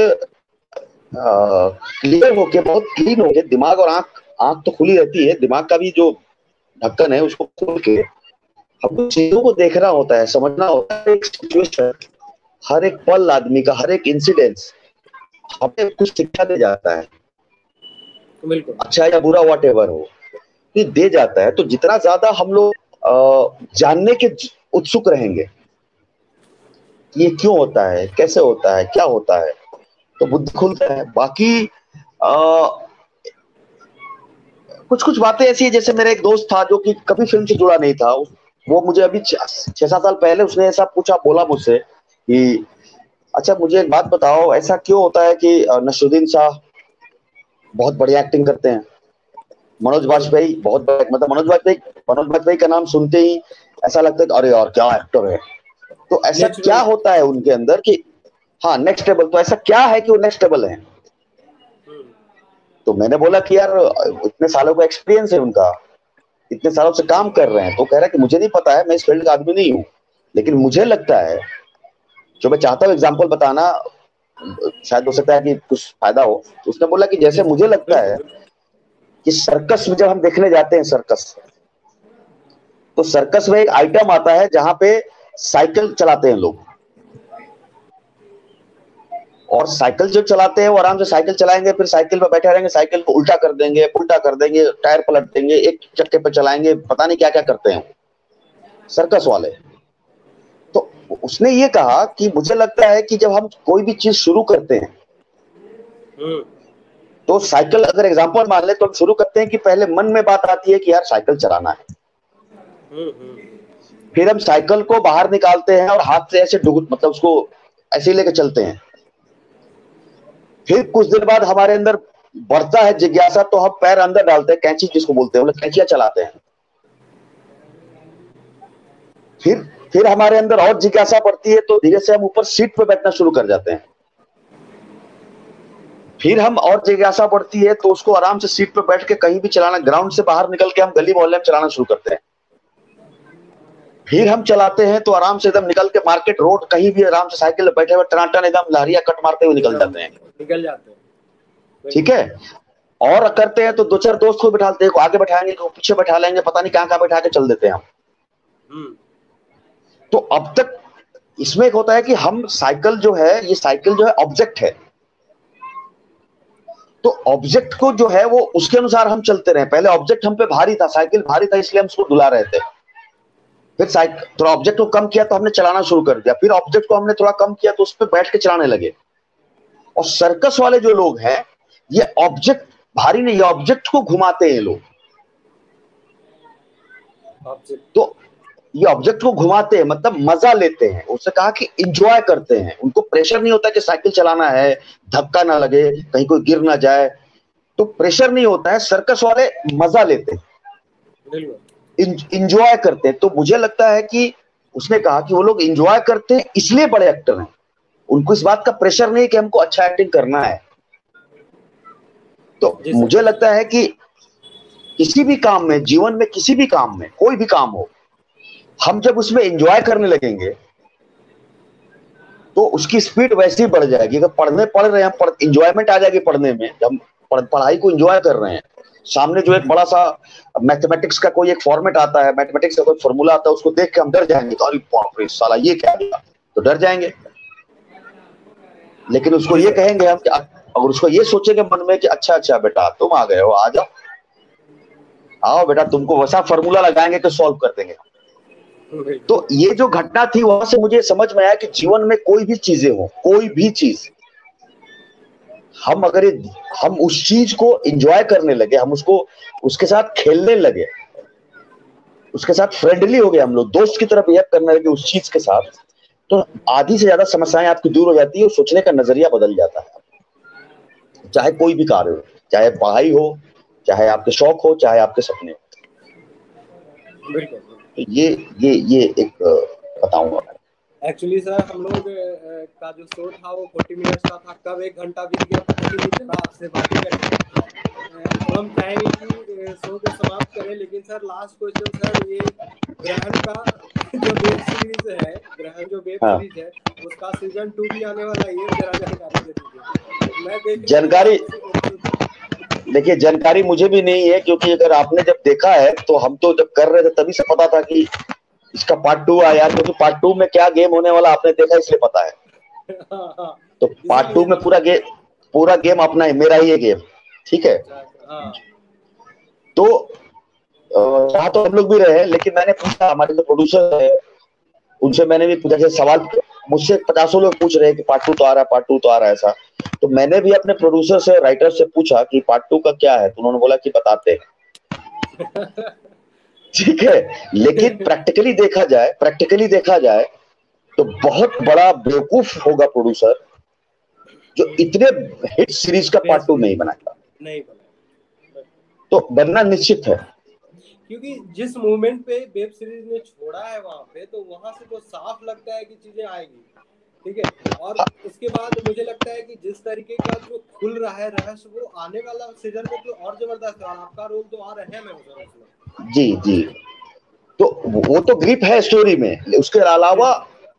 क्लियर होके, बहुत क्लीन होके, दिमाग और आंख आंख तो खुली रहती है, दिमाग का भी जो ढक्कन है उसको खोल के हमको चीजों को देखना होता है, समझना होता है। एक सिचुएशन, हर एक पल आदमी का, हर एक इंसिडेंस हमें कुछ शिक्षा दे जाता है, बिल्कुल, अच्छा या बुरा, वॉट एवर हो, ये दे जाता है। तो जितना ज्यादा हम लोग जानने के उत्सुक रहेंगे, ये क्यों होता है, कैसे होता है, क्या होता है, तो बुद्धि खुलता है। बाकी कुछ कुछ बातें ऐसी है, जैसे मेरा एक दोस्त था जो कि कभी फिल्म से जुड़ा नहीं था, वो मुझे अभी 6-7 साल पहले उसने ऐसा पूछा, बोला मुझसे कि अच्छा मुझे एक बात बताओ, ऐसा क्यों होता है कि नसरुद्दीन शाह बहुत बढ़िया एक्टिंग करते हैं, मनोज बाजपेयी बहुत बढ़िया, मतलब मनोज बाजपेयी का नाम सुनते ही ऐसा लगता है कि अरे यार क्या एक्टर है, तो ऐसा क्या होता है उनके अंदर कि हाँ नेक्स्ट लेवल, तो ऐसा क्या है कि वो नेक्स्ट लेवल है? तो मैंने बोला कि यार इतने सालों का एक्सपीरियंस है उनका, इतने सालों से काम कर रहे हैं। तो कह रहा है कि मुझे नहीं पता है, मैं इस फील्ड का आदमी नहीं हूं, लेकिन मुझे लगता है, जो मैं चाहता हूं एग्जांपल बताना, शायद हो सकता है कि कुछ फायदा हो। तो उसने बोला कि जैसे मुझे लगता है कि सर्कस में जब हम देखने जाते हैं सर्कस, तो सर्कस में एक आइटम आता है जहां पे साइकिल चलाते हैं लोग, और साइकिल जो चलाते हैं वो आराम से साइकिल चलाएंगे, फिर साइकिल पे बैठे रहेंगे, साइकिल को उल्टा कर देंगे, पुल्टा कर देंगे, टायर पलट देंगे, एक चक्के पे चलाएंगे, पता नहीं क्या क्या करते हैं सर्कस वाले। तो उसने ये कहा कि मुझे लगता है कि जब हम कोई भी चीज शुरू करते हैं, तो साइकिल अगर एग्जांपल मान ले, तो हम शुरू करते हैं कि पहले मन में बात आती है कि यार साइकिल चलाना है, फिर हम साइकिल को बाहर निकालते हैं और हाथ से ऐसे मतलब उसको ऐसे लेके चलते हैं। फिर कुछ देर बाद हमारे अंदर बढ़ता है जिज्ञासा, तो हम पैर अंदर डालते हैं, कैंची जिसको बोलते हैं, मतलब कैंचियां चलाते हैं। फिर हमारे अंदर और जिज्ञासा बढ़ती है, तो धीरे से हम ऊपर सीट पे बैठना शुरू कर जाते हैं। फिर हम और जिज्ञासा बढ़ती है, तो उसको आराम से सीट पे बैठ के कहीं भी चलाना, ग्राउंड से बाहर निकल के हम गली मोहल्ले में चलाना शुरू करते हैं। फिर हम चलाते हैं तो आराम से एकदम निकल के मार्केट रोड कहीं भी आराम से साइकिल पे बैठे हुए टनाटन एकदम लहरिया कट मारते हुए निकल जाते हैं। ठीक है। और करते हैं तो दो चार दोस्त को बिठाते हैं, को आगे बैठाएंगे, को पीछे बैठा लेंगे, पता नहीं कहां बैठा के चल देते हैं हम। तो अब तक इसमें एक होता है कि हम साइकिल जो है, ये साइकिल जो है ऑब्जेक्ट है, तो ऑब्जेक्ट को जो है वो उसके अनुसार हम चलते रहे। पहले ऑब्जेक्ट हम पे भारी था, साइकिल भारी था, इसलिए हम उसको डुला रहे थे। फिर साइकिल थोड़ा ऑब्जेक्ट को कम किया तो हमने चलाना शुरू कर दिया, फिर ऑब्जेक्ट को हमने थोड़ा कम किया तो उस पर बैठ के चलाने लगे। और सर्कस वाले जो लोग हैं, ये ऑब्जेक्ट भारी नहीं, ऑब्जेक्ट को घुमाते हैं लोग। तो ये ऑब्जेक्ट को घुमाते हैं मतलब मजा लेते हैं। उससे कहा कि इंजॉय करते हैं, उनको प्रेशर नहीं होता कि साइकिल चलाना है, धक्का ना लगे, कहीं कोई गिर ना जाए, तो प्रेशर नहीं होता है। सर्कस वाले मजा लेते हैं, इंजॉय करते हैं। तो मुझे लगता है कि उसने कहा कि वो लोग इंजॉय करते हैं इसलिए बड़े एक्टर हैं, उनको इस बात का प्रेशर नहीं कि हमको अच्छा एक्टिंग करना है। तो मुझे लगता है कि किसी भी काम में, जीवन में किसी भी काम में, कोई भी काम हो, हम जब उसमें एंजॉय करने लगेंगे तो उसकी स्पीड वैसे ही बढ़ जाएगी। अगर पढ़ रहे हैं, एंजॉयमेंट आ जाएगी पढ़ने में, जब हम पढ़ाई को एंजॉय कर रहे हैं, सामने जो एक बड़ा सा मैथमेटिक्स का कोई एक फॉर्मेट आता है, मैथमेटिक्स का कोई फॉर्मूला आता है, उसको देख के हम डर जाएंगे, अरे बाप रे साला ये क्या दिया, तो डर जाएंगे। लेकिन उसको ये कहेंगे हम, अगर उसको ये सोचेंगे मन में कि अच्छा अच्छा बेटा तुम आ गए हो, आ जाओ, आओ बेटा, तुमको वैसा फॉर्मूला लगाएंगे तो सॉल्व कर देंगे। तो ये जो घटना थी, वहां से मुझे समझ में आया कि जीवन में कोई भी चीजें हो, कोई भी चीज, हम अगर हम उस चीज को एंजॉय करने लगे, हम उसको उसके साथ खेलने लगे, उसके साथ फ्रेंडली हो गए, हम लोग दोस्त की तरह बिहेव करने लगे उस चीज के साथ, तो आधी से ज्यादा समस्याएं आपकी दूर हो जाती है और सोचने का नजरिया बदल जाता है। चाहे कोई भी कार्य हो, चाहे पढ़ाई हो, चाहे आपके शौक हो, चाहे आपके सपने हो। तो ये एक बताऊंगा। एक्चुअली सर हम लोग का जो शो था वो 40 मिनट्स का था, कब 1 घंटा बीत गया पता ही नहीं चला आपसे बातें करके। अब हम चाहेंगे कि शो को समाप्त करें, लेकिन सर लास्ट क्वेश्चन सर, ये ग्रहण का जो वेब सीरीज है, ग्रहण जो वेब सीरीज है, उसका सीजन 2 भी आने वाला है, ये जरा जानकारी दे दीजिए। मैं देखने जानकारी देखिए, जानकारी मुझे भी नहीं है, क्योंकि अगर आपने जब देखा है तो हम तो जब कर रहे थे तभी से पता था कि इसका पार्ट 2 आया, क्योंकि पार्ट 2 में क्या गेम होने वाला आपने देखा इसलिए पता है। तो पार्ट 2 में पूरा गेम अपना है, मेरा ही है गेम, ठीक है। तो वहां तो हम लोग भी रहे, लेकिन मैंने पूछा, हमारे जो प्रोड्यूसर है उनसे मैंने भी पूछा, सवाल मुझसे 50 लोग पूछ रहे हैं कि पार्ट 2 तो आ रहा है, पार्ट 2 तो आ रहा है, ऐसा। तो मैंने भी अपने प्रोड्यूसर से, राइटर से पूछा कि पार्ट 2 का क्या है, तो उन्होंने बोला कि बताते हैं। ठीक है। लेकिन प्रैक्टिकली देखा जाए तो बहुत बड़ा बेवकूफ होगा प्रोड्यूसर जो इतने हिट सीरीज का पार्ट 2 नहीं बनाएगा। तो बनना निश्चित है। क्योंकि जिस मूवमेंट पे वेब सीरीज ने छोड़ा है वहां पे, तो वहां से तो साफ लगता है कि चीजें आएगी, ठीक है। और उसके बाद मुझे लगता है कि जिस तरीके का जो खुल रहा है रहस्य, वो आने वाला सीजन में तो और जबरदस्त है, और आपका रोल तो और अहम है सर उसमें। जी जी। तो वो तो ग्रिप है स्टोरी में, उसके अलावा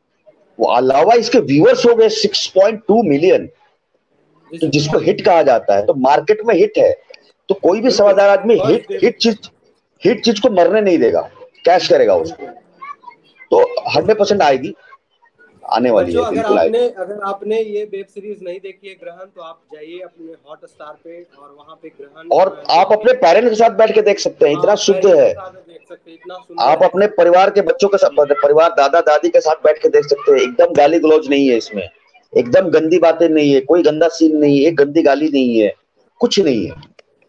इसके व्यूअर्स हो गए 6.2 मिलियन, जी तो सर, जिसको हिट कहा जाता है, तो मार्केट में हिट है। तो कोई भी बिल्कुल समझदार आदमी फर्स्ट डे में। हिट चीज को मरने नहीं देगा, कैश करेगा उसको। बिल्कुल। तो तो 100% आएगी, आने वाली बच्चों, है, बिल्कुल आएगी। अगर आपने ये वेब सीरीज नहीं देखी है ग्रहण, तो आप जाइए अपने हॉट स्टार पे, और वहां पे ग्रहण और आप देखिए। अपने पेरेंट्स के साथ बैठ के देख सकते हैं, इतना हाँ, शुद्ध पेरेंट्स है। के साथ देख सकते हैं, इतना सुंदर आप है। अपने परिवार के बच्चों के साथ, परिवार दादा दादी के साथ बैठ के देख सकते हैं। एकदम गाली गलौज नहीं है इसमें, एकदम गंदी बातें नहीं है, कोई गंदा सीन नहीं है, एक गंदी गाली नहीं है, कुछ नहीं है।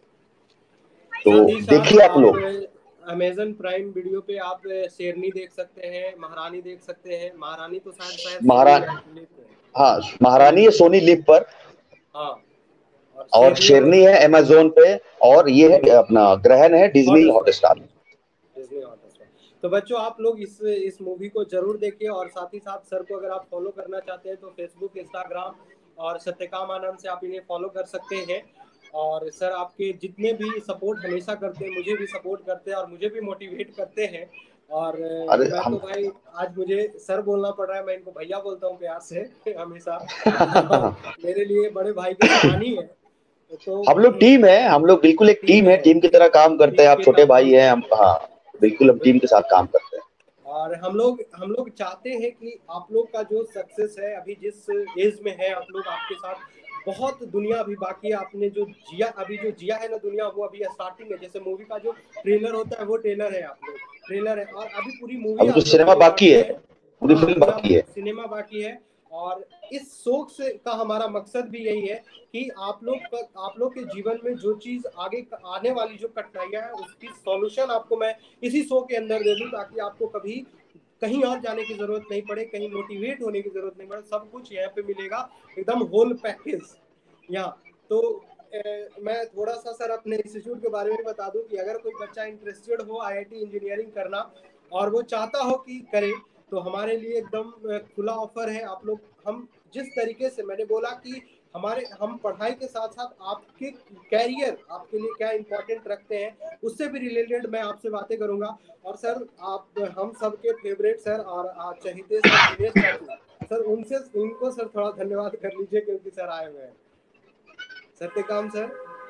तो साथ ही साथ देखिए आप आप लोग। अमेजन प्राइम वीडियो पे आप शेरनी देख सकते हैं, महारानी देख सकते हैं। महारानी तो शायद शायद सोनी महारा लिव पे है। हाँ, सोनी महारानी है लिव पे। सोनी लिव पर, हाँ। और और शेरनी शेरनी है अमेजन अमेजोन पे, और ये है अपना ग्रहण है hot Disney star. Hotstar. Disney Hotstar. तो बच्चों, आप लोग इस मूवी को जरूर देखिए, और साथ ही साथ सर को अगर आप फॉलो करना चाहते हैं तो फेसबुक, इंस्टाग्राम और सत्यकाम आनंद से आप इन्हें फॉलो कर सकते हैं। और सर आपके जितने भी सपोर्ट हमेशा करते हैं, मुझे भी सपोर्ट करते हैं और मुझे भी मोटिवेट करते हैं। और अरे मैं तो हम भाई, आज मुझे सर बोलना पड़ रहा है, मैं इनको भैया बोलता हूँ प्यार से हमेशा। और मेरे लिए बड़े भाई के समान ही है। तो हम लोग टीम है, हम लोग बिल्कुल एक टीम टीम है, है, टीम की तरह काम करते टीम हैं। आप के छोटे साथ भाई हम हैं, लोग। हम, हाँ, बिल्कुल हम टीम के बिल्कुल। साथ काम करते हैं। और हम लोग चाहते हैं कि आप लोग का जो सक्सेस है, अभी जिस एज में है आप लोग, आपके साथ बहुत दुनिया अभी बाकी है। आपने जो जिया है ना दुनिया, वो अभी स्टार्टिंग है। जैसे मूवी का जो ट्रेलर होता है, वो ट्रेलर है, आप लोग ट्रेलर है, और अभी पूरी मूवी अभी तो आप लोग सिनेमा के लिए बाकी बाकी है, है। पूरी हाँ, फिल्म पूरा बाकी है। सिनेमा बाकी है। और इस शौक से का हमारा मकसद भी यही है कि आप लोग के जीवन में जो चीज आगे आने वाली जो कठिनाइयां हैं, उसकी सॉल्यूशन आपको मैं इसी शो के अंदर दे दूं, ताकि आपको कभी कहीं और जाने की जरूरत नहीं पड़े, कहीं मोटिवेट होने की जरूरत नहीं पड़े। सब कुछ यहाँ पे मिलेगा, एकदम होल पैकेज यहाँ। तो मैं थोड़ा सा सर अपने इंस्टीट्यूट के बारे में बता दूं कि अगर कोई बच्चा इंटरेस्टेड हो आईआईटी इंजीनियरिंग करना, और वो चाहता हो कि करे, तो हमारे लिए एकदम खुला ऑफर है। आप लोग, हम जिस तरीके से मैंने बोला कि हम पढ़ाई के साथ साथ आपके कैरियर, आपके लिए क्या इंपॉर्टेंट रखते हैं, उससे भी रिलेटेड मैं आपसे बातें करूंगा। और सर, आप हम सबके फेवरेट सर और चहेते सर दिनेश चाचू, सर उनसे उनको सर थोड़ा धन्यवाद कर लीजिए, क्योंकि सर आए हुए हैं। सत्यकाम सर।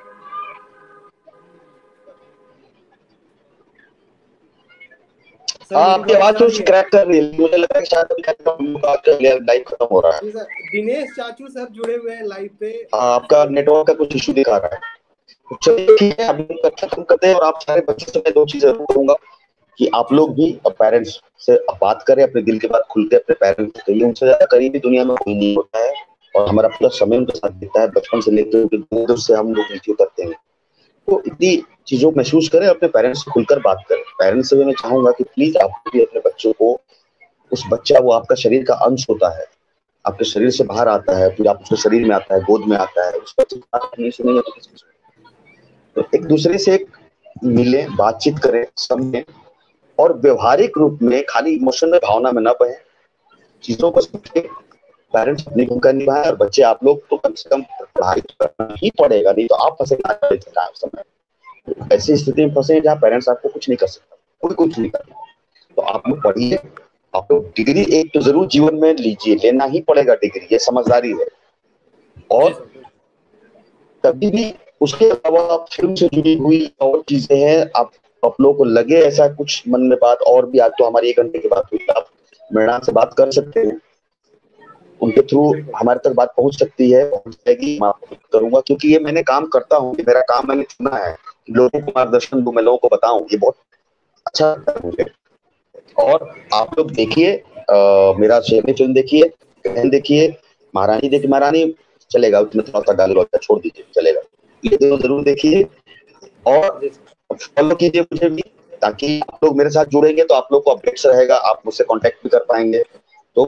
सर हाँ, मेरी आपकी वॉइस आवाज आ थोड़ी रही सी है? क्रैक कर रही है, मुझे लग रहा है शायद अभी लाइव खत्म हो रहा है। जी सर, दिनेश चाचू सर जुड़े हुए हैं लाइव पे। हाँ, आपका सर। नेटवर्क का कुछ इशू दिखा रहा है। तो चलिए ठीक है, अभी खत्म करते हैं। और आप सारे बच्चों से मैं दो चीजें जरूर करूंगा कि आप जी लोग सर। भी पेरेंट्स से बात करें, अपने दिल की बात खुल के अपने पेरेंट्स से कहिए। उनसे ज्यादा करीबी दुनिया में कोई नहीं होता है, और हमारा पूरा समय उनके साथ बीतता है, बचपन से लेकर उनके दूर से हम लोग नीचे उतरते हैं। तो इतनी चीजों को महसूस करें, अपने पेरेंट्स से खुलकर बात करें। पेरेंट्स से भी मैं चाहूंगा कि प्लीज आप भी अपने बच्चों को, उस बच्चा वो आपका शरीर का अंश होता है, आपके शरीर से बाहर आता है, फिर आप उसके शरीर में आता है, गोद में आता है, उस बच्चे की बात नहीं सुनेंगे तो किसकी सुनेंगे? तो एक दूसरे से मिले, बातचीत करें, समझें, और व्यवहारिक रूप में खाली इमोशन में, भावना में ना बहे, चीजों को समझे। पेरेंट्स अपनी भूमिका निभाएं, और बच्चे आप लोग तो कम से कम पढ़ाई तो करना ही पड़ेगा, नहीं तो आप फंसे समय। ऐसी स्थिति में फंसे जहाँ पेरेंट्स आपको कुछ नहीं कर सकता, कोई कुछ नहीं कर। तो आप लोग पढ़िए, आप लोग डिग्री एक तो जरूर जीवन में लीजिए, लेना ही पड़ेगा डिग्री, ये समझदारी है। जी और सर, बिल्कुल। तभी भी उसके अलावा फिल्म से जुड़ी हुई और चीजें हैं। आप लोगों को लगे ऐसा कुछ मन में बात, और भी आज तो हमारी 1 घंटे की बात हुई, आप मृणाल से बात कर सकते हैं, उनके थ्रू बिल्कुल। हमारे तक बात पहुंच सकती है, पहुंच जाएगी। मैं आपको करूंगा, क्योंकि ये मैंने काम करता हूँ, ये मेरा काम मैंने चुना है, लोगों को मार्गदर्शन दूं, मैं लोगों को बताऊं, ये बहुत अच्छा लगता है मुझे। और आप लोग देखिए, मेरा शेरनी फिल्म देखिए, बहन देखिए, महारानी देखिए। महारानी चलेगा, उसमें थोड़ा सा गाली वाला छोड़ दीजिए, चलेगा। ये दोनों जरूर देखिए, और जी सर। फॉलो कीजिए मुझे भी, ताकि आप लोग मेरे साथ जुड़ेंगे तो आप लोग को अपडेट्स रहेगा, आप मुझसे कांटेक्ट भी कर पाएंगे। तो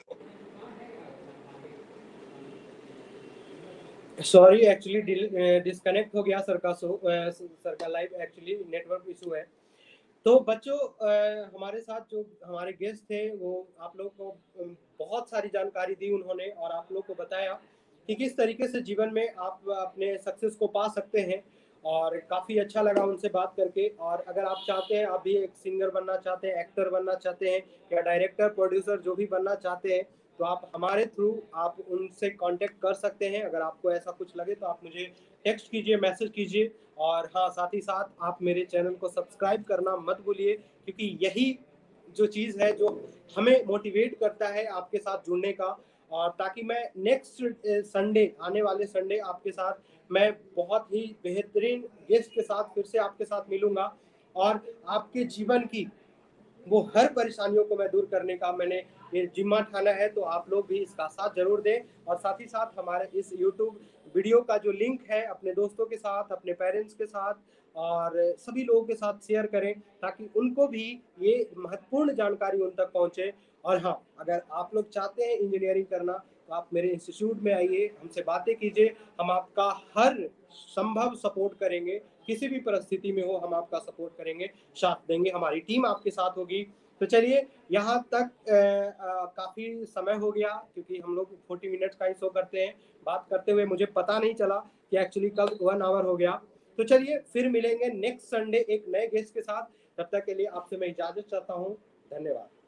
सॉरी, एक्चुअली डिस्कनेक्ट हो गया सर का लाइव, एक्चुअली नेटवर्क इशू है। तो बच्चों हमारे साथ जो हमारे गेस्ट थे वो आप लोग को बहुत सारी जानकारी दी उन्होंने, और आप लोग को बताया कि किस तरीके से जीवन में आप अपने सक्सेस को पा सकते हैं। और काफ़ी अच्छा लगा उनसे बात करके। और अगर आप चाहते हैं, आप भी एक सिंगर बनना चाहते हैं, एक्टर बनना चाहते हैं, या डायरेक्टर प्रोड्यूसर जो भी बनना चाहते हैं, तो आप हमारे थ्रू आप उनसे कांटेक्ट कर सकते हैं। अगर आपको ऐसा कुछ लगे तो आप मुझे टेक्स्ट कीजिए, मैसेज कीजिए। और हाँ, साथ ही साथ आप मेरे चैनल को सब्सक्राइब करना मत भूलिए, क्योंकि यही जो चीज़ है जो हमें मोटिवेट करता है आपके साथ जुड़ने का। और ताकि मैं नेक्स्ट संडे, आने वाले संडे आपके साथ मैं बहुत ही बेहतरीन गेस्ट के साथ फिर से आपके साथ मिलूंगा, और आपके जीवन की वो हर परेशानियों को मैं दूर करने का मैंने ये जिम्मा ठाना है। तो आप लोग भी इसका साथ जरूर दें, और साथ ही साथ हमारे इस यूट्यूब वीडियो का जो लिंक है अपने दोस्तों के साथ, अपने पेरेंट्स के साथ और सभी लोगों के साथ शेयर करें, ताकि उनको भी ये महत्वपूर्ण जानकारी उन तक पहुंचे। और हाँ, अगर आप लोग चाहते हैं इंजीनियरिंग करना, तो आप मेरे इंस्टीट्यूट में आइए, हमसे बातें कीजिए। हम आपका हर संभव सपोर्ट करेंगे, किसी भी परिस्थिति में हो हम आपका सपोर्ट करेंगे, साथ देंगे, हमारी टीम आपके साथ होगी। तो चलिए, यहाँ तक काफ़ी समय हो गया, क्योंकि हम लोग 40 मिनट्स का ही शो करते हैं। बात करते हुए मुझे पता नहीं चला कि एक्चुअली कब 1 आवर हो गया। तो चलिए, फिर मिलेंगे नेक्स्ट संडे एक नए गेस्ट के साथ। तब तक के लिए आपसे मैं इजाज़त चाहता हूँ। धन्यवाद।